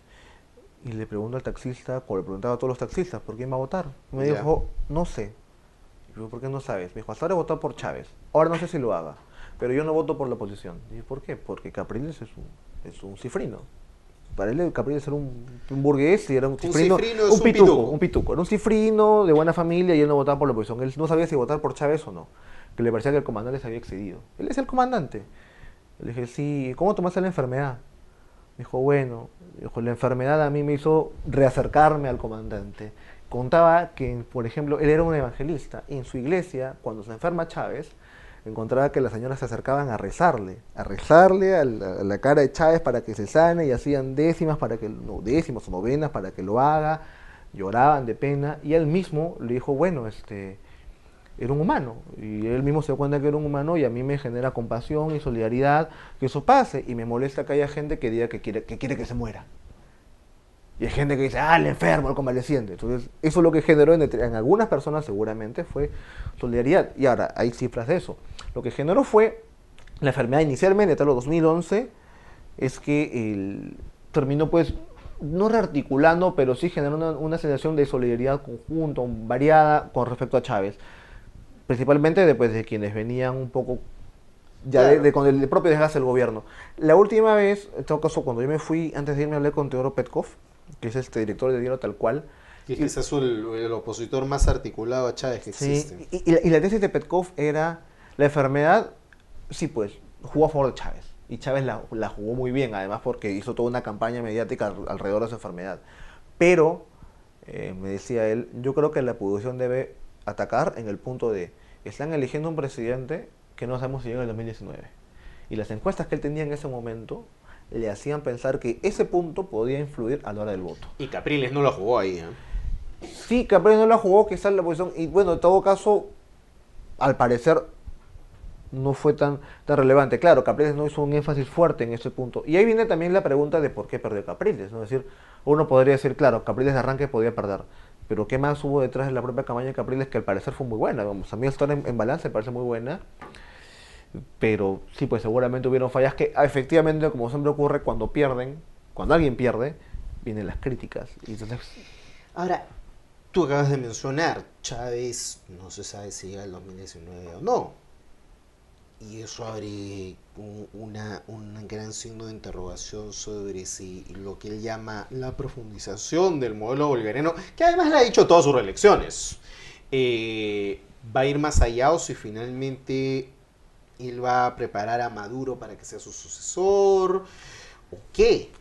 y le pregunto al taxista, como le preguntaba a todos los taxistas, ¿por quién va a votar? Me Ya. dijo, no sé. Y yo, ¿por qué no sabes? Me dijo, hasta ahora he votado por Chávez. Ahora no sé si lo haga, pero yo no voto por la oposición. Y yo, ¿por qué? Porque Capriles es un, es un cifrino. Para él Capriles era un, un burgués y era un cifrino, cifrino es un, un pituco, pituco. un pituco. Era un cifrino de buena familia y él no votaba por la oposición. Él no sabía si votar por Chávez o no, que le parecía que el comandante se había excedido. Él es el comandante. Le dije, sí, ¿cómo tomaste la enfermedad? Me dijo, bueno, dijo, la enfermedad a mí me hizo reacercarme al comandante. Contaba que, por ejemplo, él era un evangelista y en su iglesia, cuando se enferma Chávez, encontraba que las señoras se acercaban a rezarle, a rezarle a la, a la cara de Chávez para que se sane y hacían décimas, para que, no, décimas o novenas para que lo haga, lloraban de pena y él mismo le dijo, bueno, este... era un humano, y él mismo se da cuenta que era un humano y a mí me genera compasión y solidaridad que eso pase, y me molesta que haya gente que diga que quiere que, quiere que se muera. Y hay gente que dice, ah, el enfermo, el convaleciente. Entonces, eso lo que generó en, en algunas personas seguramente fue solidaridad. Y ahora, hay cifras de eso. Lo que generó fue, la enfermedad inicialmente, hasta los dos mil once, es que el, terminó pues, no rearticulando, pero sí generó una, una sensación de solidaridad conjunta, variada con respecto a Chávez. Principalmente después de quienes venían un poco ya Claro. de, de, con el propio desgaste del gobierno. La última vez, en todo caso, cuando yo me fui, antes de irme hablé con Teodoro Petkov, que es este director de Diario Tal Cual. Y quizás es el, el opositor más articulado a Chávez que Sí, existe. y, y, la, y la tesis de Petkov era, la enfermedad, sí pues, jugó a favor de Chávez. Y Chávez la, la jugó muy bien, además porque hizo toda una campaña mediática al, alrededor de su enfermedad. Pero, eh, me decía él, yo creo que la oposición debe atacar en el punto de, están eligiendo un presidente que no sabemos si llega en el dos mil diecinueve. Y las encuestas que él tenía en ese momento le hacían pensar que ese punto podía influir a la hora del voto. Y Capriles no lo jugó ahí, ¿eh? Sí, Capriles no la jugó, quizás en la posición, y bueno, en todo caso, al parecer, no fue tan, tan relevante. Claro, Capriles no hizo un énfasis fuerte en ese punto. Y ahí viene también la pregunta de por qué perdió Capriles, ¿no? Es decir, uno podría decir, claro, Capriles de arranque podía perder, pero ¿qué más hubo detrás de la propia campaña de Capriles que al parecer fue muy buena? Vamos, a mí estar en, en balance me parece muy buena, pero sí, pues seguramente hubieron fallas que efectivamente, como siempre ocurre, cuando pierden, cuando alguien pierde, vienen las críticas. Y entonces, Ahora, tú acabas de mencionar, Chávez no se sabe si llega el dos mil diecinueve o no. Y eso abre un, una, un gran signo de interrogación sobre si lo que él llama la profundización del modelo bolivariano, que además le ha dicho todas sus reelecciones, eh, va a ir más allá o si finalmente él va a preparar a Maduro para que sea su sucesor, o qué.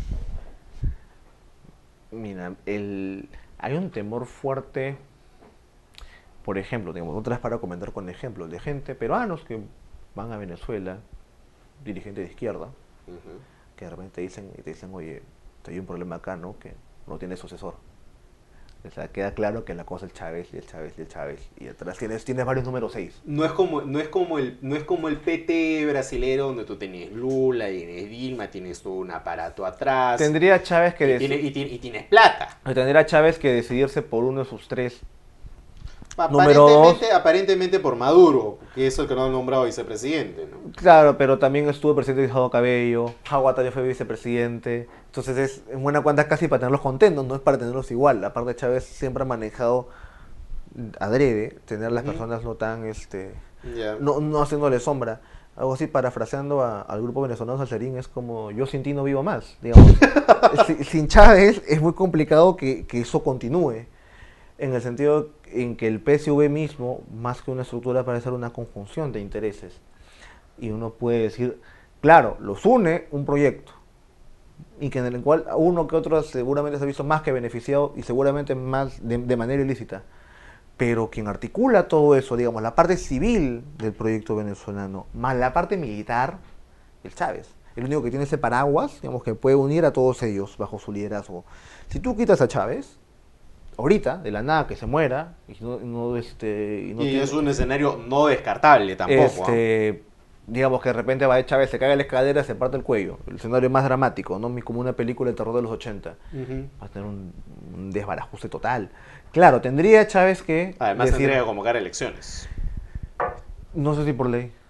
mira, el, hay un temor fuerte, por ejemplo, digamos, otra vez para comentar con ejemplos de gente, peruanos que van a Venezuela, dirigentes de izquierda, Uh-huh. que de repente te dicen, y te dicen, oye, hay un problema acá, ¿no? Que no tiene sucesor. O sea, queda claro que la cosa es el Chávez y el Chávez y el Chávez. Y atrás tienes, tienes varios números seis. No es como, no es como el, no es como el P T brasilero donde tú tienes Lula, tienes Dilma, tienes todo un aparato atrás. Tendría Chávez que y, deci- tienes, y, tienes, y tienes plata. tendría Chávez que decidirse por uno de sus tres. Número Aparentemente, dos. aparentemente por Maduro, que es el que no ha nombrado vicepresidente, ¿no? Claro, pero también estuvo el presidente Diosdado Cabello, Jawata ya fue vicepresidente, entonces es en buena cuenta casi para tenerlos contentos, no es para tenerlos igual. Aparte Chávez siempre ha manejado adrede tener las Ujú. personas no tan, este, Ya. no, no haciéndole sombra. Algo así, parafraseando a- al grupo venezolano Salserín, es como, yo sin ti no vivo más, digamos. Si- sin Chávez es muy complicado que, que eso continúe, en el sentido en que el P S V mismo, más que una estructura, parece ser una conjunción de intereses. Y uno puede decir, claro, los une un proyecto, y que en el cual uno que otro seguramente se ha visto más que beneficiado y seguramente más de, de manera ilícita. Pero quien articula todo eso, digamos, la parte civil del proyecto venezolano, más la parte militar, el Chávez. El único que tiene ese paraguas, digamos, que puede unir a todos ellos bajo su liderazgo. Si tú quitas a Chávez, ahorita, de la nada, que se muera, y no, no, este, y no Y tiene- es un escenario no descartable tampoco. ¿ah? este, digamos que de repente va de Chávez, se cae en la escalera, se parte el cuello. El escenario más dramático, ¿no? Como una película de terror de los ochenta. Ujú. Va a tener un, un desbarajuste total. Claro, tendría Chávez que Además decir, tendría que convocar elecciones. no sé si por ley.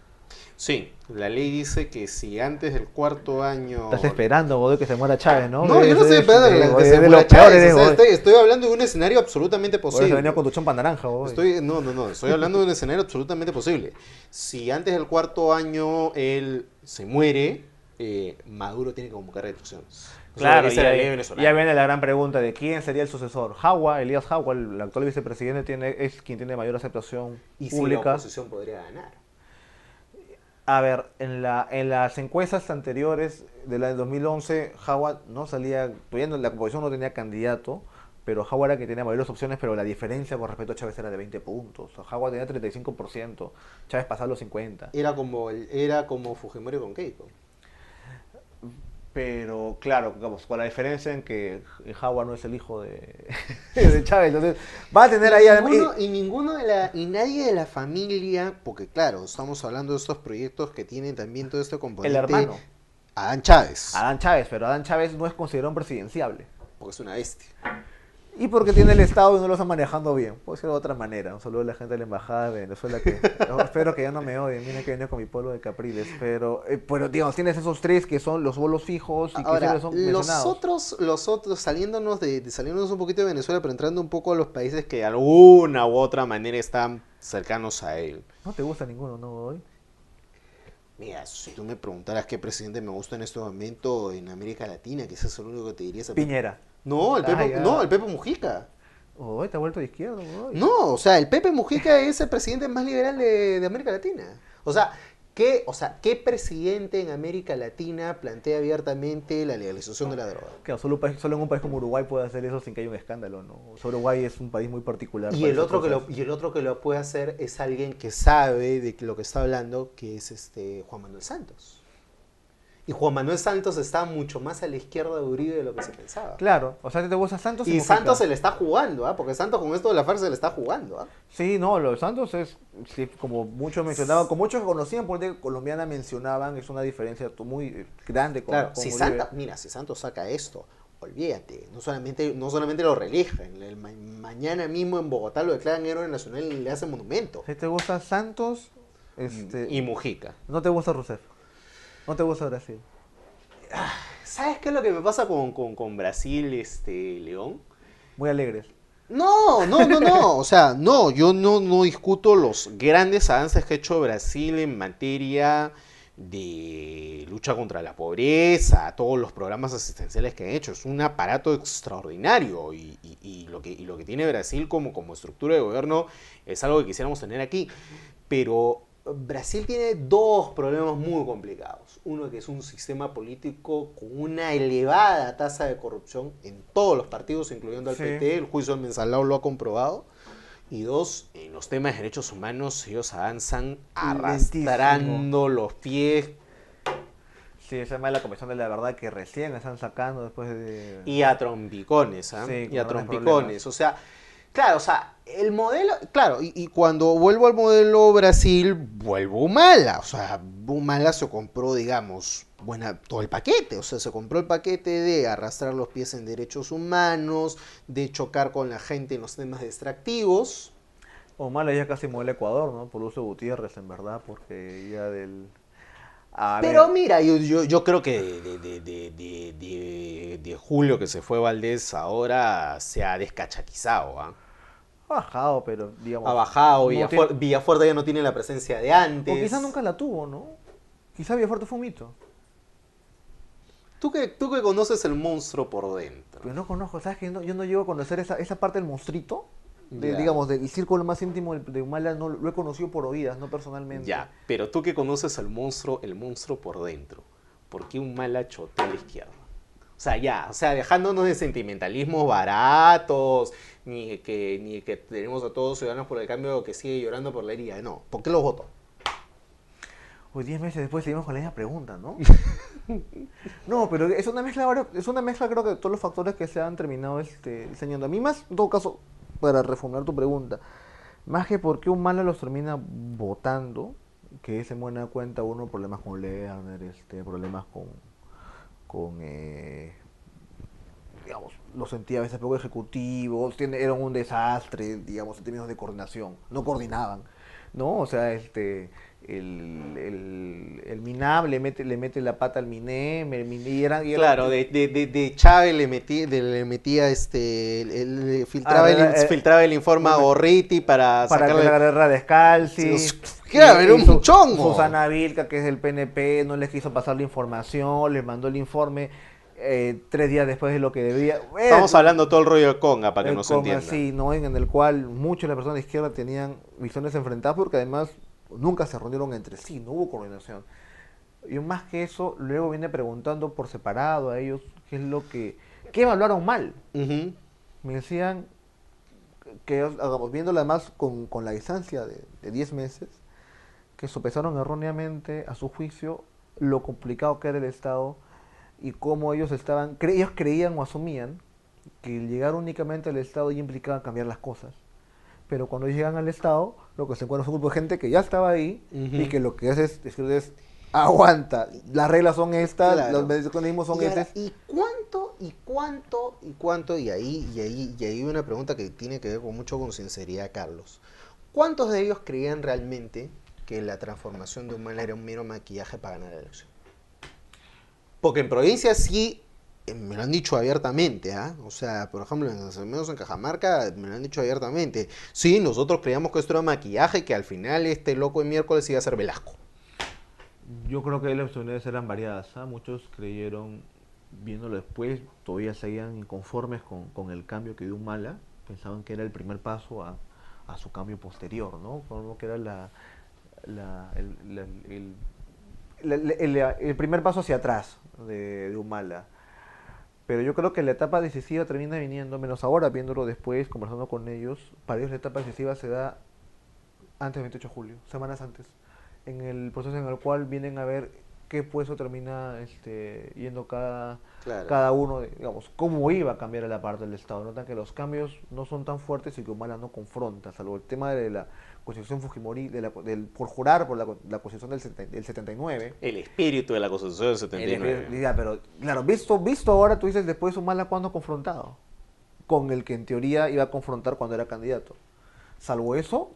Sí, la ley dice que si antes del cuarto año... Estás esperando, Godoy, que se muera Chávez, ¿no? No, yo no estoy Es- esperando es- que, es- que es se de muera los peores, Chávez, o sea, Godoy. estoy, estoy hablando de un escenario absolutamente Por eso posible. venía con tu chompa naranja, Godoy. Estoy, no, no, no, estoy hablando de un escenario absolutamente posible. Si antes del cuarto año él se muere, eh, Maduro tiene que convocar elecciones. Eso Claro, dice y la ahí- ley venezolana. ya viene la gran pregunta de quién sería el sucesor. Jagua, Elías Jagua, el actual vicepresidente, tiene, es quien tiene mayor aceptación Y si la pública. oposición podría ganar. A ver, en, la, en las encuestas anteriores de la del dos mil once, Jagua no salía, todavía no- la oposición no tenía candidato, pero Jagua era que tenía mayores opciones, pero la diferencia con respecto a Chávez era de veinte puntos. O sea, Jagua tenía treinta y cinco por ciento, Chávez pasaba los cincuenta. Era como, el- era como Fujimori con Keiko. Pero claro, digamos, con la diferencia en que Jagua no es el hijo de, de Chávez, entonces va a tener ahí... y, además- ninguno, y ninguno de la y nadie de la familia, porque claro, estamos hablando de estos proyectos que tienen también todo este componente. el hermano, Adán Chávez, Adán Chávez, pero Adán Chávez no es considerado un presidenciable. porque es una bestia. Y porque tiene el Estado y no lo está manejando bien. Puede ser de otra manera. Un saludo a la gente de la Embajada de Venezuela que no, espero que ya no me odien. Miren que venía con mi pueblo de Capriles. Pero, eh, pero digamos, tienes esos tres que son los bolos fijos y que Ahora, siempre son los mencionados. otros, los otros, saliéndonos de, de- saliéndonos un poquito de Venezuela, pero entrando un poco a los países que de alguna u otra manera están cercanos a él. No te gusta ninguno, ¿no, Godoy? Mira, si tú me preguntaras qué presidente me gusta en este momento en América Latina, que ese es el único que te diría. es el Pepe- Piñera. No, el Ah, Pepe, ya. no, el Pepe Mujica. Godoy, te ha vuelto de izquierda, Godoy. No, o sea, el Pepe Mujica es el presidente más liberal de, de América Latina. O sea, ¿qué, o sea, ¿qué presidente en América Latina plantea abiertamente la legalización de la droga? Claro, solo, un país- solo en un país como Uruguay puede hacer eso sin que haya un escándalo, ¿no? O sea, Uruguay es un país muy particular. Y para el, esas otro que lo, cosas. y el otro que lo puede hacer es alguien que sabe de lo que está hablando, que es este Juan Manuel Santos. Y Juan Manuel Santos está mucho más a la izquierda de Uribe de lo que se pensaba. Claro, o sea, te gusta Santos y Y Mujica. Santos se le está jugando, ¿ah? Porque Santos con esto de la farsa se le está jugando, ¿ah? Sí, no, los Santos es, sí, como muchos mencionaban, como muchos que conocían política colombiana mencionaban, es una diferencia muy eh, grande con, Claro, con si Uribe. Santa, mira, si Santos saca esto, olvídate, no solamente, no solamente lo reeligen, el ma- mañana mismo en Bogotá lo declaran héroe nacional y le hacen monumento. Si te gusta Santos, este, Y Mujica. no te gusta Rousseff, no te gusta Brasil. ¿Sabes qué es lo que me pasa con, con, con Brasil, este, León? Muy alegres. No, no, no, no. O sea, no, yo no, no discuto los grandes avances que ha hecho Brasil en materia de lucha contra la pobreza, todos los programas asistenciales que han hecho. Es un aparato extraordinario y, y- y lo, que, y lo que tiene Brasil como, como estructura de gobierno es algo que quisiéramos tener aquí. Pero Brasil tiene dos problemas muy complicados. Uno, que es un sistema político con una elevada tasa de corrupción en todos los partidos, incluyendo al Sí. P T. El juicio del Mensalao lo ha comprobado. Y dos, en los temas de derechos humanos ellos avanzan arrastrando los pies Sí, esa es la Comisión de la Verdad que recién están sacando después de... y a trompicones, ¿ah? Sí, y con a grandes trompicones. problemas. O sea, claro, o sea, el modelo, claro, y, y cuando vuelvo al modelo Brasil, vuelvo Humala. O sea, Humala se compró, digamos, buena, todo el paquete. O sea, se compró el paquete de arrastrar los pies en derechos humanos, de chocar con la gente en los temas extractivos. O malo ya casi muere Ecuador, ¿no? Por uso Gutiérrez, en verdad, porque ya del... A Pero ver, mira, yo, yo, yo creo que de, de, de, de, de- de Julio que se fue Valdés ahora se ha descachaquizado, ¿ah? ha bajado, pero digamos... Ha bajado, no Villafuer- tiene- Villafuerte ya no tiene la presencia de antes. O quizás nunca la tuvo, ¿no? Quizás Villafuerte fue un mito. ¿Tú que, tú que conoces el monstruo por dentro. Pero no conozco, ¿sabes qué? No- yo no llego a conocer esa, esa parte del monstruito. De, Ya. digamos, del círculo más íntimo de, de Humala, no lo he conocido por oídas, no personalmente. Ya, pero tú que conoces el monstruo, el monstruo por dentro, ¿por qué un mala chotea a la izquierda? O sea, ya, o sea, dejándonos de sentimentalismos baratos, ni de que, ni de que tenemos a todos ciudadanos por el cambio que sigue llorando por la herida, no. ¿Por qué los voto? Pues diez meses después seguimos con la misma pregunta, ¿no? No, pero es una mezcla, ahora- es una mezcla creo que de todos los factores que se han terminado este, diseñando. A mí más, en todo caso, para reformular tu pregunta, más que por qué un malo los termina votando, que es en buena cuenta uno problemas con Lerner, este, problemas con, con eh, digamos, lo sentía a veces poco ejecutivos, tiene- eran un desastre, digamos, en términos de coordinación, no coordinaban. ¿no? O sea, este, el, el, el MINAB le mete, le mete la pata al MINEM, el MINEM, y era, y era- Claro, de, de, de, de Chávez le metía, de- le metía este, el- el- le filtraba, Ah, el, eh, filtraba el informe a Gorriti para, para que la sacarle... guerra descalzi. Sí, claro, y- era y un Su- chongo. Susana Vilca, que es del P N P, no les quiso pasar la información, les mandó el informe eh, tres días después de lo que debía. Eh, Estamos hablando todo el rollo de Conga, para que el no se coma, entienda. sí, ¿no? En, en el cual muchas de las personas de izquierda tenían visiones enfrentadas porque además nunca se reunieron entre sí, no hubo coordinación. Y más que eso, luego viene preguntando por separado a ellos qué es lo que... ¿Qué evaluaron mal? Ujú. Me decían que, hagamos, viéndolo además con, con la distancia de, de diez meses, que sopesaron erróneamente, a su juicio, lo complicado que era el Estado y cómo ellos estaban, cre- ellos creían o asumían que el llegar únicamente al Estado ya implicaba cambiar las cosas. Pero cuando llegan al Estado, lo que se encuentra es un grupo de gente que ya estaba ahí Ujú. y que lo que hace es decir es, aguanta, las reglas son estas, Claro. los mecanismos son Y ahora, estos. ¿y cuánto, y cuánto, y cuánto? Y ahí, y ahí, y ahí una pregunta que tiene que ver con mucho con sinceridad, Carlos. ¿Cuántos de ellos creían realmente que la transformación de Humala era un mero maquillaje para ganar la elección? Porque en provincia sí, eh, me lo han dicho abiertamente, ¿ah? O sea, por ejemplo, en los menos en Cajamarca me lo han dicho abiertamente. Sí, nosotros creíamos que esto era maquillaje y que al final este loco de miércoles iba a ser Velasco. Yo creo que las opciones eran variadas. ¿Ah? Muchos creyeron, viéndolo después, todavía seguían inconformes con, con el cambio que dio Humala. Pensaban que era el primer paso a, a su cambio posterior, ¿no? Como que era la, la- el, la- el- la- la- el- el primer paso hacia atrás de, de Humala. Pero yo creo que la etapa decisiva termina viniendo, menos ahora, viéndolo después, conversando con ellos. Para ellos la etapa decisiva se da antes del veintiocho de julio, semanas antes, en el proceso en el cual vienen a ver qué puesto termina este, yendo cada, Claro. cada uno, de- digamos, cómo iba a cambiar la parte del Estado. Notan que los cambios no son tan fuertes y que Humala no confronta, salvo el tema de la Constitución Fujimori, de la, del, por jurar por la, la Constitución del, setenta del setenta y nueve. El espíritu de la Constitución del setenta y nueve. El- ya, pero claro, visto, visto ahora, tú dices después Humala cuándo ha confrontado con el que en teoría iba a confrontar cuando era candidato. Salvo eso,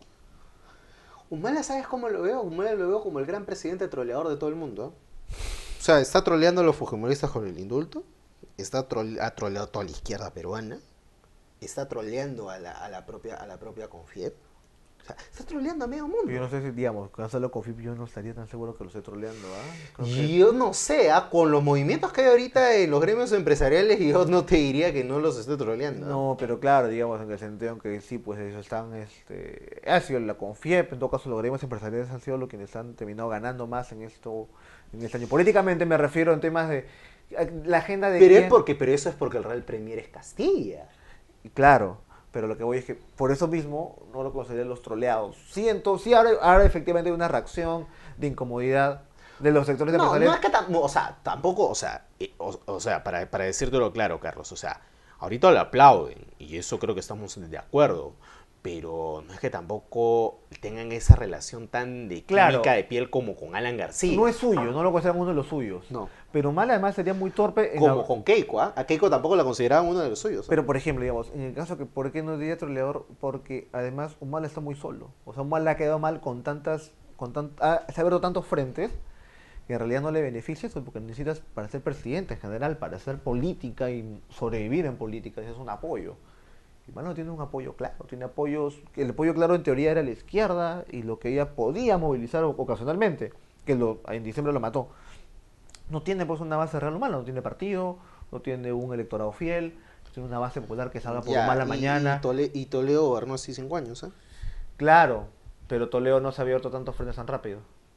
Humala, ¿sabes cómo lo veo? Humala lo veo como el gran presidente troleador de todo el mundo. O sea, está troleando a los fujimoristas con el indulto, está trole- ha troleado a toda la izquierda peruana, está troleando a la, a la propia a la propia Confiep. O sea, está troleando a medio mundo. yo no sé si, digamos, Gonzalo Cofip, yo no estaría tan seguro que lo esté troleando, ¿ah? Creo que- Yo no sé, ¿ah? Con los movimientos que hay ahorita en los gremios empresariales, yo no te diría que no los esté troleando. ¿ah? No, pero claro, digamos, en el sentido en que sí, pues ellos están, este, ha sido la Confiep, en todo caso los gremios empresariales han sido los quienes han terminado ganando más en esto, en este año. Políticamente me refiero en temas de la agenda de Pero, es quién- porque, pero eso es porque el Real Premier es Castilla. Claro, pero lo que voy es que por eso mismo no lo considero los troleados. Sí, entonces, sí, ahora, ahora efectivamente hay una reacción de incomodidad de los sectores No, empresariales. no es que tam- o sea, tampoco, o sea, eh, o, o sea, para, para decírtelo claro, Carlos, o sea, ahorita lo aplauden y eso creo que estamos de acuerdo, pero no es que tampoco tengan esa relación tan de química Claro. de piel como con Alan García. No es suyo, no lo consideran uno de los suyos. No. Pero mal además sería muy torpe en Como la- con Keiko, ¿ah? A Keiko tampoco la consideraban uno de los suyos. ¿ah? Pero por ejemplo, digamos, en el caso que ¿por qué no diría troleador? Porque además Humala está muy solo. O sea, Humala ha quedado mal con tantas, con tan, ha- se ha abierto tantos frentes que en realidad no le beneficia eso, porque necesitas para ser presidente en general, para hacer política y sobrevivir en política, es un apoyo. Y Humala no tiene un apoyo claro, tiene apoyos, el apoyo claro en teoría era la izquierda y lo que ella podía movilizar ocasionalmente, que lo, en diciembre lo mató. No tiene pues una base real Humala, no tiene partido, no tiene un electorado fiel, no tiene una base popular que salga por Ya, Humala y- mañana. Y, Tole- y Toledo gobernó así cinco años, ¿eh? Claro, pero Toledo no se ha abierto tantos frentes tan rápido.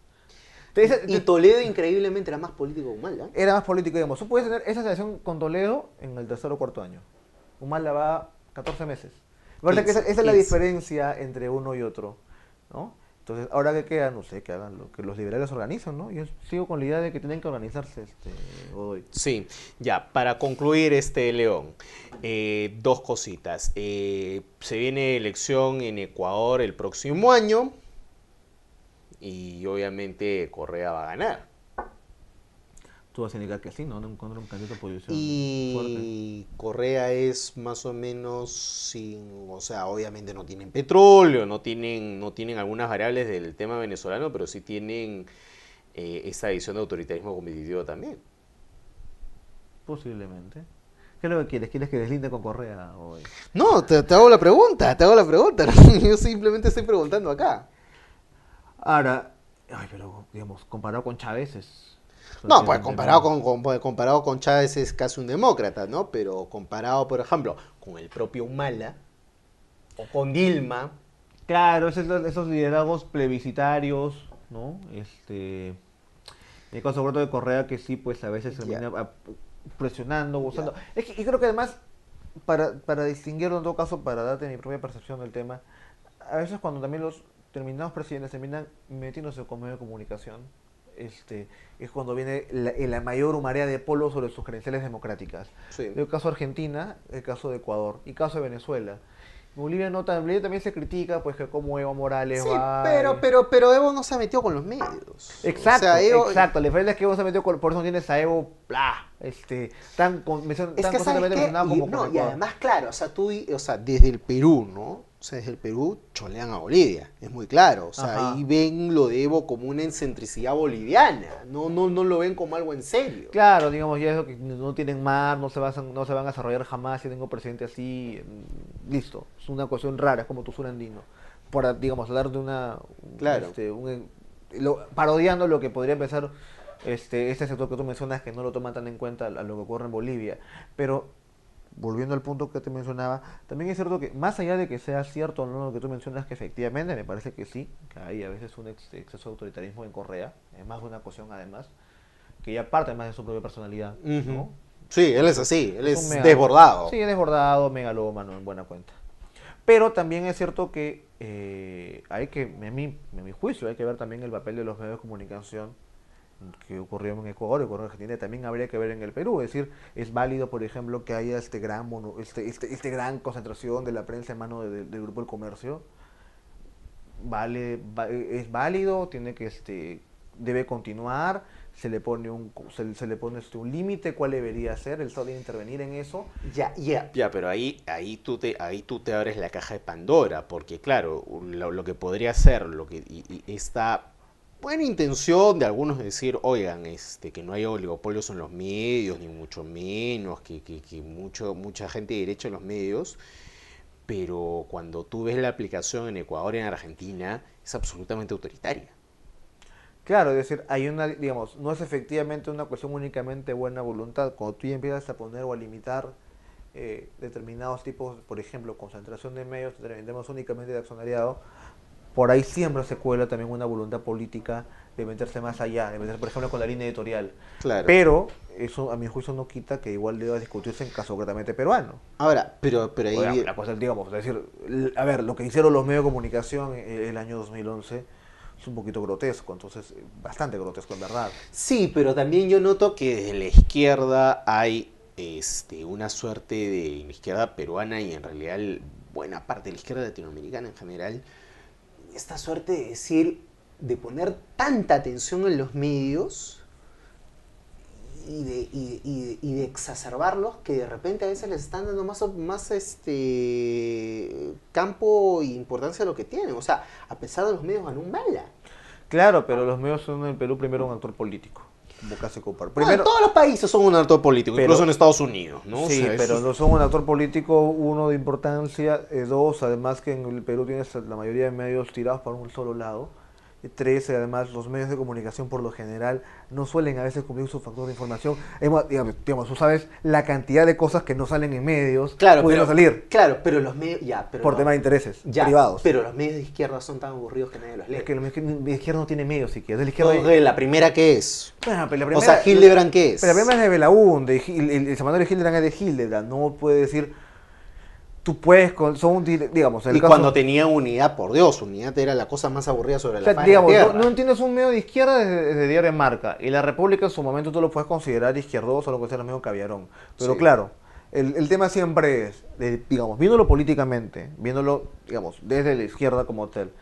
Te dice- Y te- Toledo increíblemente era más político que Humala. Era más político, digamos. Tú puedes tener esa relación con Toledo en el tercer o cuarto año. Humala va catorce meses. Recuerda que esa, esa es la quince. diferencia entre uno y otro, ¿no? Entonces, ahora que queda, no sé, que hagan lo que los liberales organizan, ¿no? Yo sigo con la idea de que tienen que organizarse, este, Godoy. Sí, ya, para concluir este León, eh, dos cositas. Eh, se viene elección en Ecuador el próximo año y obviamente Correa va a ganar. Tú vas a indicar que sí, ¿no? No encuentro un candidato de oposición Y fuerte. Correa es más o menos sin, o sea, obviamente no tienen petróleo, no tienen, no tienen algunas variables del tema venezolano, pero sí tienen eh, esa visión de autoritarismo competitivo también. Posiblemente. ¿Qué es lo que quieres? ¿Quieres que deslinde con Correa hoy? No, te, te hago la pregunta, te hago la pregunta. Yo simplemente estoy preguntando acá. Ahora, ay, pero digamos, comparado con Chávez es... No, pues comparado con, con, pues, comparado con Chávez es casi un demócrata, ¿no? Pero comparado, por ejemplo, con el propio Humala o con Dilma. Claro, esos, esos liderazgos plebiscitarios, ¿no? Este... En el caso sobre todo de Correa, que sí, pues a veces termina Ya. presionando, usando... Ya. Es que, y creo que además, para, para distinguirlo en todo caso, para darte mi propia percepción del tema, a veces cuando también los terminados presidentes terminan metiéndose con medios de comunicación, este, es cuando viene la, la mayor marea de polvo sobre sus credenciales democráticas. Sí. El caso de Argentina, el caso de Ecuador y el caso de Venezuela. Bolivia no tan, Bolivia también se critica, pues que como Evo Morales Sí, va. pero, pero, pero Evo no se ha metido con los medios. Exacto, O sea, Evo- exacto. La diferencia es que Evo se metió con, por eso no tienes a Evo, bla, este, tan, con- Es tan que, ¿sabes constantemente qué? mencionado Y, como no, con y Ecuador. además, claro, o sea, tú, y- o sea, desde el Perú, ¿no? O sea, desde el Perú cholean a Bolivia, es muy claro. O sea, Ajá. ahí ven lo de Evo como una excentricidad boliviana, no, no, no lo ven como algo en serio. Claro, digamos, ya eso que no tienen mar, no se, basan, no se van a desarrollar jamás si tengo un presidente así, mm, listo. Es una cuestión rara, es como tu surandino. Para, digamos, hablar de una... un, Claro. este, un- lo- parodiando lo que podría pensar este, este sector que tú mencionas, que no lo toman tan en cuenta a lo que ocurre en Bolivia. Pero, volviendo al punto que te mencionaba, también es cierto que, más allá de que sea cierto o no lo que tú mencionas, que efectivamente me parece que sí, que hay a veces un ex- exceso de autoritarismo en Correa, es más de una cuestión además, que ya parte más de su propia personalidad, ¿no? Ujú. Sí, él es así, él Es es un mega- desbordado. Sí, es desbordado, megalómano, en buena cuenta. Pero también es cierto que eh, hay que, a mi, a mi juicio, hay que ver también el papel de los medios de comunicación que ocurrió en Ecuador y ocurrió en Argentina, también habría que ver en el Perú. Es decir, es válido, por ejemplo, que haya este gran mono, este, este, este gran concentración de la prensa en mano de- de- del Grupo del Comercio. Vale, va- es válido, tiene que este debe continuar, se le pone un se, se le pone este, un límite, cuál debería ser, el Estado debe intervenir en eso. Ya, ya. Ya, pero ahí, ahí, tú te, ahí tú te abres la caja de Pandora, porque claro, lo, lo que podría ser, lo que y, y esta buena intención de algunos de decir, oigan, este, que no haya oligopolios en los medios, ni mucho menos, que, que, que mucho, mucha gente de derecho en los medios, pero cuando tú ves la aplicación en Ecuador y en Argentina, es absolutamente autoritaria. Claro, es decir, hay una, digamos, no es efectivamente una cuestión únicamente de buena voluntad. Cuando tú ya empiezas a poner o a limitar eh, determinados tipos, por ejemplo, concentración de medios, tenemos únicamente de accionariado, por ahí siempre se cuela también una voluntad política de meterse más allá, de meterse, por ejemplo, con la línea editorial. Claro. Pero eso, a mi juicio, no quita que igual deba discutirse en caso concretamente peruano. Ahora, pero, pero ahí... Oiga, la cosa, digamos, es decir, l- a ver, lo que hicieron los medios de comunicación eh, el año dos mil once es un poquito grotesco, entonces, eh, bastante grotesco en verdad. Sí, pero también yo noto que desde la izquierda hay este, una suerte de la izquierda peruana y en realidad buena parte de la izquierda latinoamericana en general, esta suerte de decir, de poner tanta atención en los medios y de, y, y- y de exacerbarlos que de repente a veces les están dando más, más este campo e importancia a lo que tienen. O sea, a pesar de los medios ganó un mala. Claro, pero los medios son en el Perú primero un actor político, como casi compar. Bueno, Primero, todos los países son un actor político, Pero- incluso en Estados Unidos, ¿no? O sí, sea, pero eso- no son un actor político, uno, de importancia, eh, dos, además que en el Perú tienes la mayoría de medios tirados para un solo lado, y tres, además los medios de comunicación por lo general no suelen a veces cumplir su factor de información. Hemos- digamos, digamos, tú sabes la cantidad de cosas que no salen en medios, Claro, pudiendo pero, salir claro, pero los medios, ya, pero por no- temas de intereses ya, privados. pero los medios de izquierda son tan aburridos que nadie los lee. Es que los medios de izquierda no tiene medios siquiera. De la No, izquierda de la primera que es. Bueno, pero la O sea, Hildebrand, ¿qué es? Pero la primera es de Belaúnde, el, el, el semanario de Hildebrand es de Hildebrand, no puede decir, tú puedes, con, son, di- digamos, en el Y caso- cuando tenía Unidad, por Dios, Unidad era la cosa más aburrida sobre o la sea, faz de digamos, la no, tierra. no entiendes un medio de izquierda desde, desde Diario de Marca, y la República en su momento tú lo puedes considerar izquierdoso o lo que sea, medio caviarón, pero Sí. claro, el, el tema siempre es, de, digamos, viéndolo políticamente, viéndolo, digamos, desde la izquierda como tal,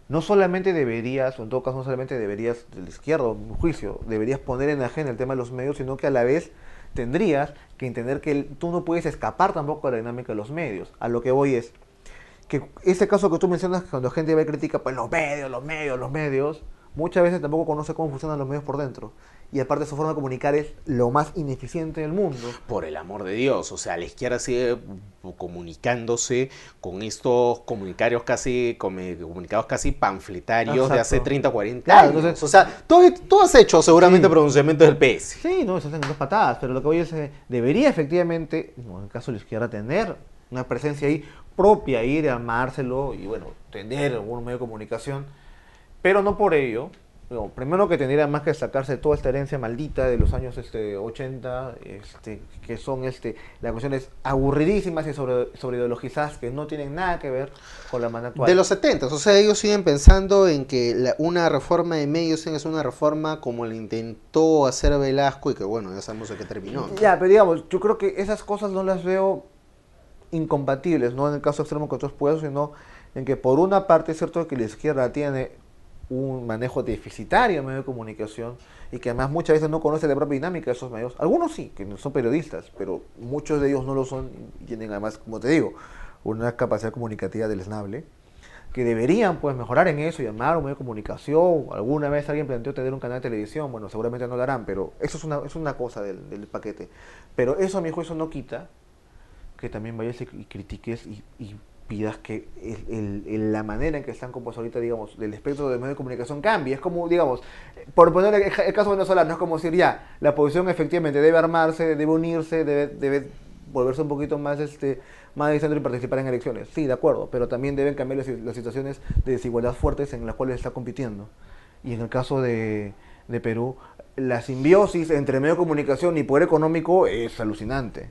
no solamente deberías, o en todo caso no solamente deberías, de la izquierda, en mi juicio, deberías poner en agenda el tema de los medios, sino que a la vez tendrías que entender que el- tú no puedes escapar tampoco de la dinámica de los medios. A lo que voy es que ese caso que tú mencionas, que cuando gente ve crítica, pues los medios, los medios, los medios, muchas veces tampoco conoce cómo funcionan los medios por dentro. Y aparte su forma de comunicar es lo más ineficiente del mundo. Por el amor de Dios, o sea, la izquierda sigue comunicándose con estos comunicarios casi, comunicados casi panfletarios Exacto. de hace treinta, cuarenta Claro, años. entonces- o sea, tú, tú has hecho seguramente Sí. pronunciamientos del P S. Sí, no, se hacen dos patadas, pero lo que voy es, eh, debería efectivamente, no, en el caso de la izquierda, tener una presencia ahí propia, ir a armárselo y bueno, tener algún medio de comunicación, pero no por ello. No, primero que tendría más que sacarse toda esta herencia maldita de los años este, ochenta, este, que son este, las cuestiones aburridísimas y sobre, sobre ideologizadas que no tienen nada que ver con la manera actual. De los setenta, o sea, ellos siguen pensando en que la- una reforma de medios es una reforma como la intentó hacer Velasco y que bueno, ya sabemos de qué terminó, ¿no? Ya, pero digamos, yo creo que esas cosas no las veo incompatibles, no en el caso extremo que otros puedo, sino en que por una parte es cierto que la izquierda tiene un manejo deficitario de medios de comunicación y que además muchas veces no conoce la propia dinámica de esos medios. Algunos sí, que no son periodistas, pero muchos de ellos no lo son y tienen además, como te digo, una capacidad comunicativa deleznable, que deberían pues mejorar en eso y armar un medio de comunicación. Alguna vez alguien planteó tener un canal de televisión, bueno, seguramente no lo harán, pero eso es una, es una cosa del, del paquete. Pero eso a mi juicio no quita que también vayas y, y critiques y, y pidas que el, el, el, la manera en que están compuestos ahorita, digamos, del espectro de medios de comunicación cambie. Es como, digamos, por poner el, el caso venezolano, es como decir, ya, la oposición efectivamente debe armarse, debe unirse, debe, debe volverse un poquito más este más de centro y participar en elecciones. Sí, de acuerdo, pero también deben cambiar las, las situaciones de desigualdad fuertes en las cuales está compitiendo. Y en el caso de, de Perú, la simbiosis entre medio de comunicación y poder económico es alucinante.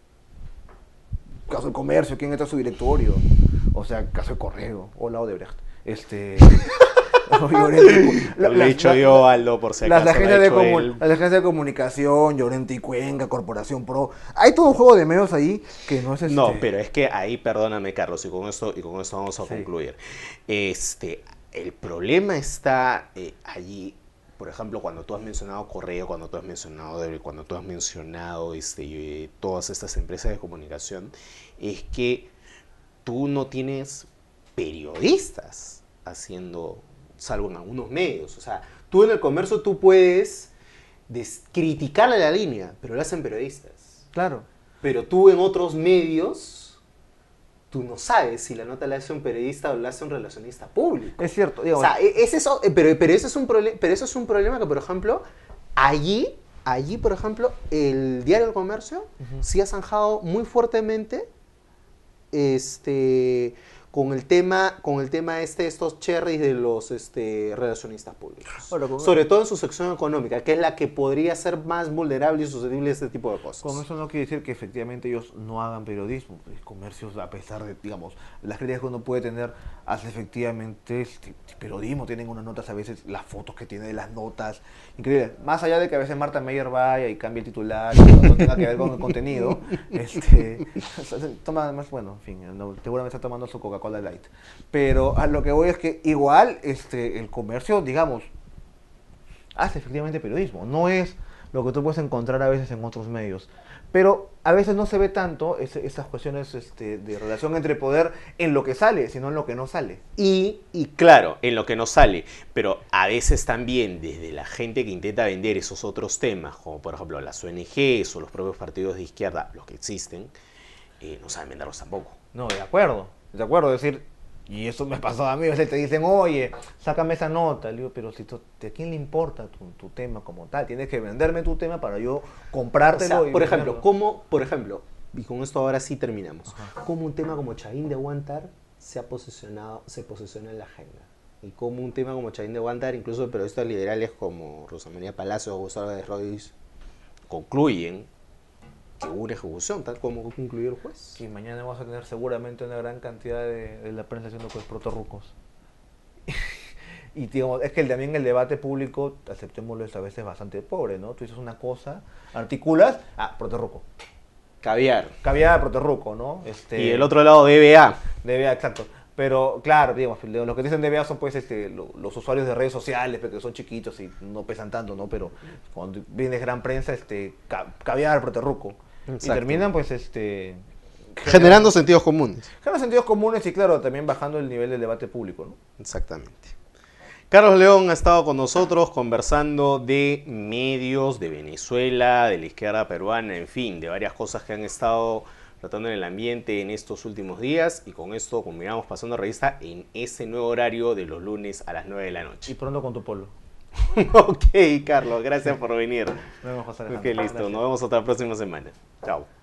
Caso del comercio, quién entra a su directorio, o sea, caso de correo, hola Odebrecht, este, Lo he dicho yo, Aldo, por si acaso. las agencias lo ha de, hecho comu él. las agencias de comunicación, Llorente y Cuenca, Corporación Pro, hay todo un juego de medios ahí que no es este... No, pero es que ahí, perdóname, Carlos, y con esto, y con esto vamos a Sí. concluir. Este, el problema está eh, allí. Por ejemplo, cuando tú has mencionado Correo, cuando tú has mencionado Debrecht, cuando tú has mencionado este, eh, todas estas empresas de comunicación, es que tú no tienes periodistas haciendo, salvo en algunos medios. O sea, tú en el comercio tú puedes des- criticarle la línea, pero lo hacen periodistas. Claro. Pero tú en otros medios, tú no sabes si la nota la hace un periodista o la hace un relacionista público. Es cierto, O digamos, sea, e- es eso, eh, pero, pero, eso es un prole- pero eso es un problema que, por ejemplo, allí, allí, por ejemplo, el Diario del Comercio Ujú. sí ha zanjado muy fuertemente este, con el tema, con el tema este, estos cherries de los este, relacionistas públicos. Bueno, con- Sobre todo en su sección económica, que es la que podría ser más vulnerable y susceptible a este tipo de cosas. con eso no quiere decir que efectivamente ellos no hagan periodismo. Pues, comercios, a pesar de, digamos, las críticas que uno puede tener, hace efectivamente este, periodismo. Tienen unas notas a veces, las fotos que tiene de las notas, increíble. Más allá de que a veces Marta Meyer vaya y cambie el titular, y no, no tenga que ver con el contenido, este, toma más, bueno, en fin, no, seguramente está tomando su Coca-Cola Light. Pero a lo que voy es que igual este, el comercio, digamos, hace efectivamente periodismo. No es lo que tú puedes encontrar a veces en otros medios. Pero a veces no se ve tanto ese, esas cuestiones este, de relación entre poder en lo que sale, sino en lo que no sale. Y, y claro, en lo que no sale, pero a veces también desde la gente que intenta vender esos otros temas, como por ejemplo las O N Ges o los propios partidos de izquierda, los que existen, eh, no saben venderlos tampoco. No, de acuerdo. De acuerdo, es decir, y eso me ha pasado a mí, a veces te dicen, oye, sácame esa nota. Le digo, pero si tú, ¿a quién le importa tu, tu tema como tal? Tienes que venderme tu tema para yo O comprártelo. sea, y por ejemplo, venderlo. ¿cómo, por ejemplo, y con esto ahora sí terminamos, Ajá. cómo un tema como Chavín de Huántar se ha posicionado, se posiciona en la agenda? Y cómo un tema como Chavín de Huántar, incluso periodistas liberales como Rosa María Palacio o Gustavo de Royce, concluyen que hubo una ejecución, tal como concluyó el juez. Y mañana vamos a tener seguramente una gran cantidad de, de la prensa haciendo pues protorrucos. Y digamos, es que el, también el debate público, aceptémoslo, es a veces bastante pobre, ¿no? Tú dices una cosa, articulas, ah, protorruco. Caviar. Caviar, protorruco, ¿no? Este, Y el otro lado, D B A. D B A, exacto. Pero, claro, digamos, los que dicen D B A son pues este, lo, los usuarios de redes sociales, porque son chiquitos y no pesan tanto, ¿no? Pero cuando vienes gran prensa, este, ca caviar, proterruco. Y terminan pues este... Generando, generando sentidos comunes. Generando sentidos comunes y claro, también bajando el nivel del debate público, ¿no? Exactamente. Carlos León ha estado con nosotros conversando de medios, de Venezuela, de la izquierda peruana, en fin, de varias cosas que han estado tratando en el ambiente en estos últimos días. Y con esto culminamos Pasando Revista en ese nuevo horario de los lunes a las nueve de la noche. Y pronto con tu polo. Ok, Carlos, gracias por venir. Nos vemos, José Alejandro. Ok, listo. Gracias. Nos vemos otra próxima semana. Chao.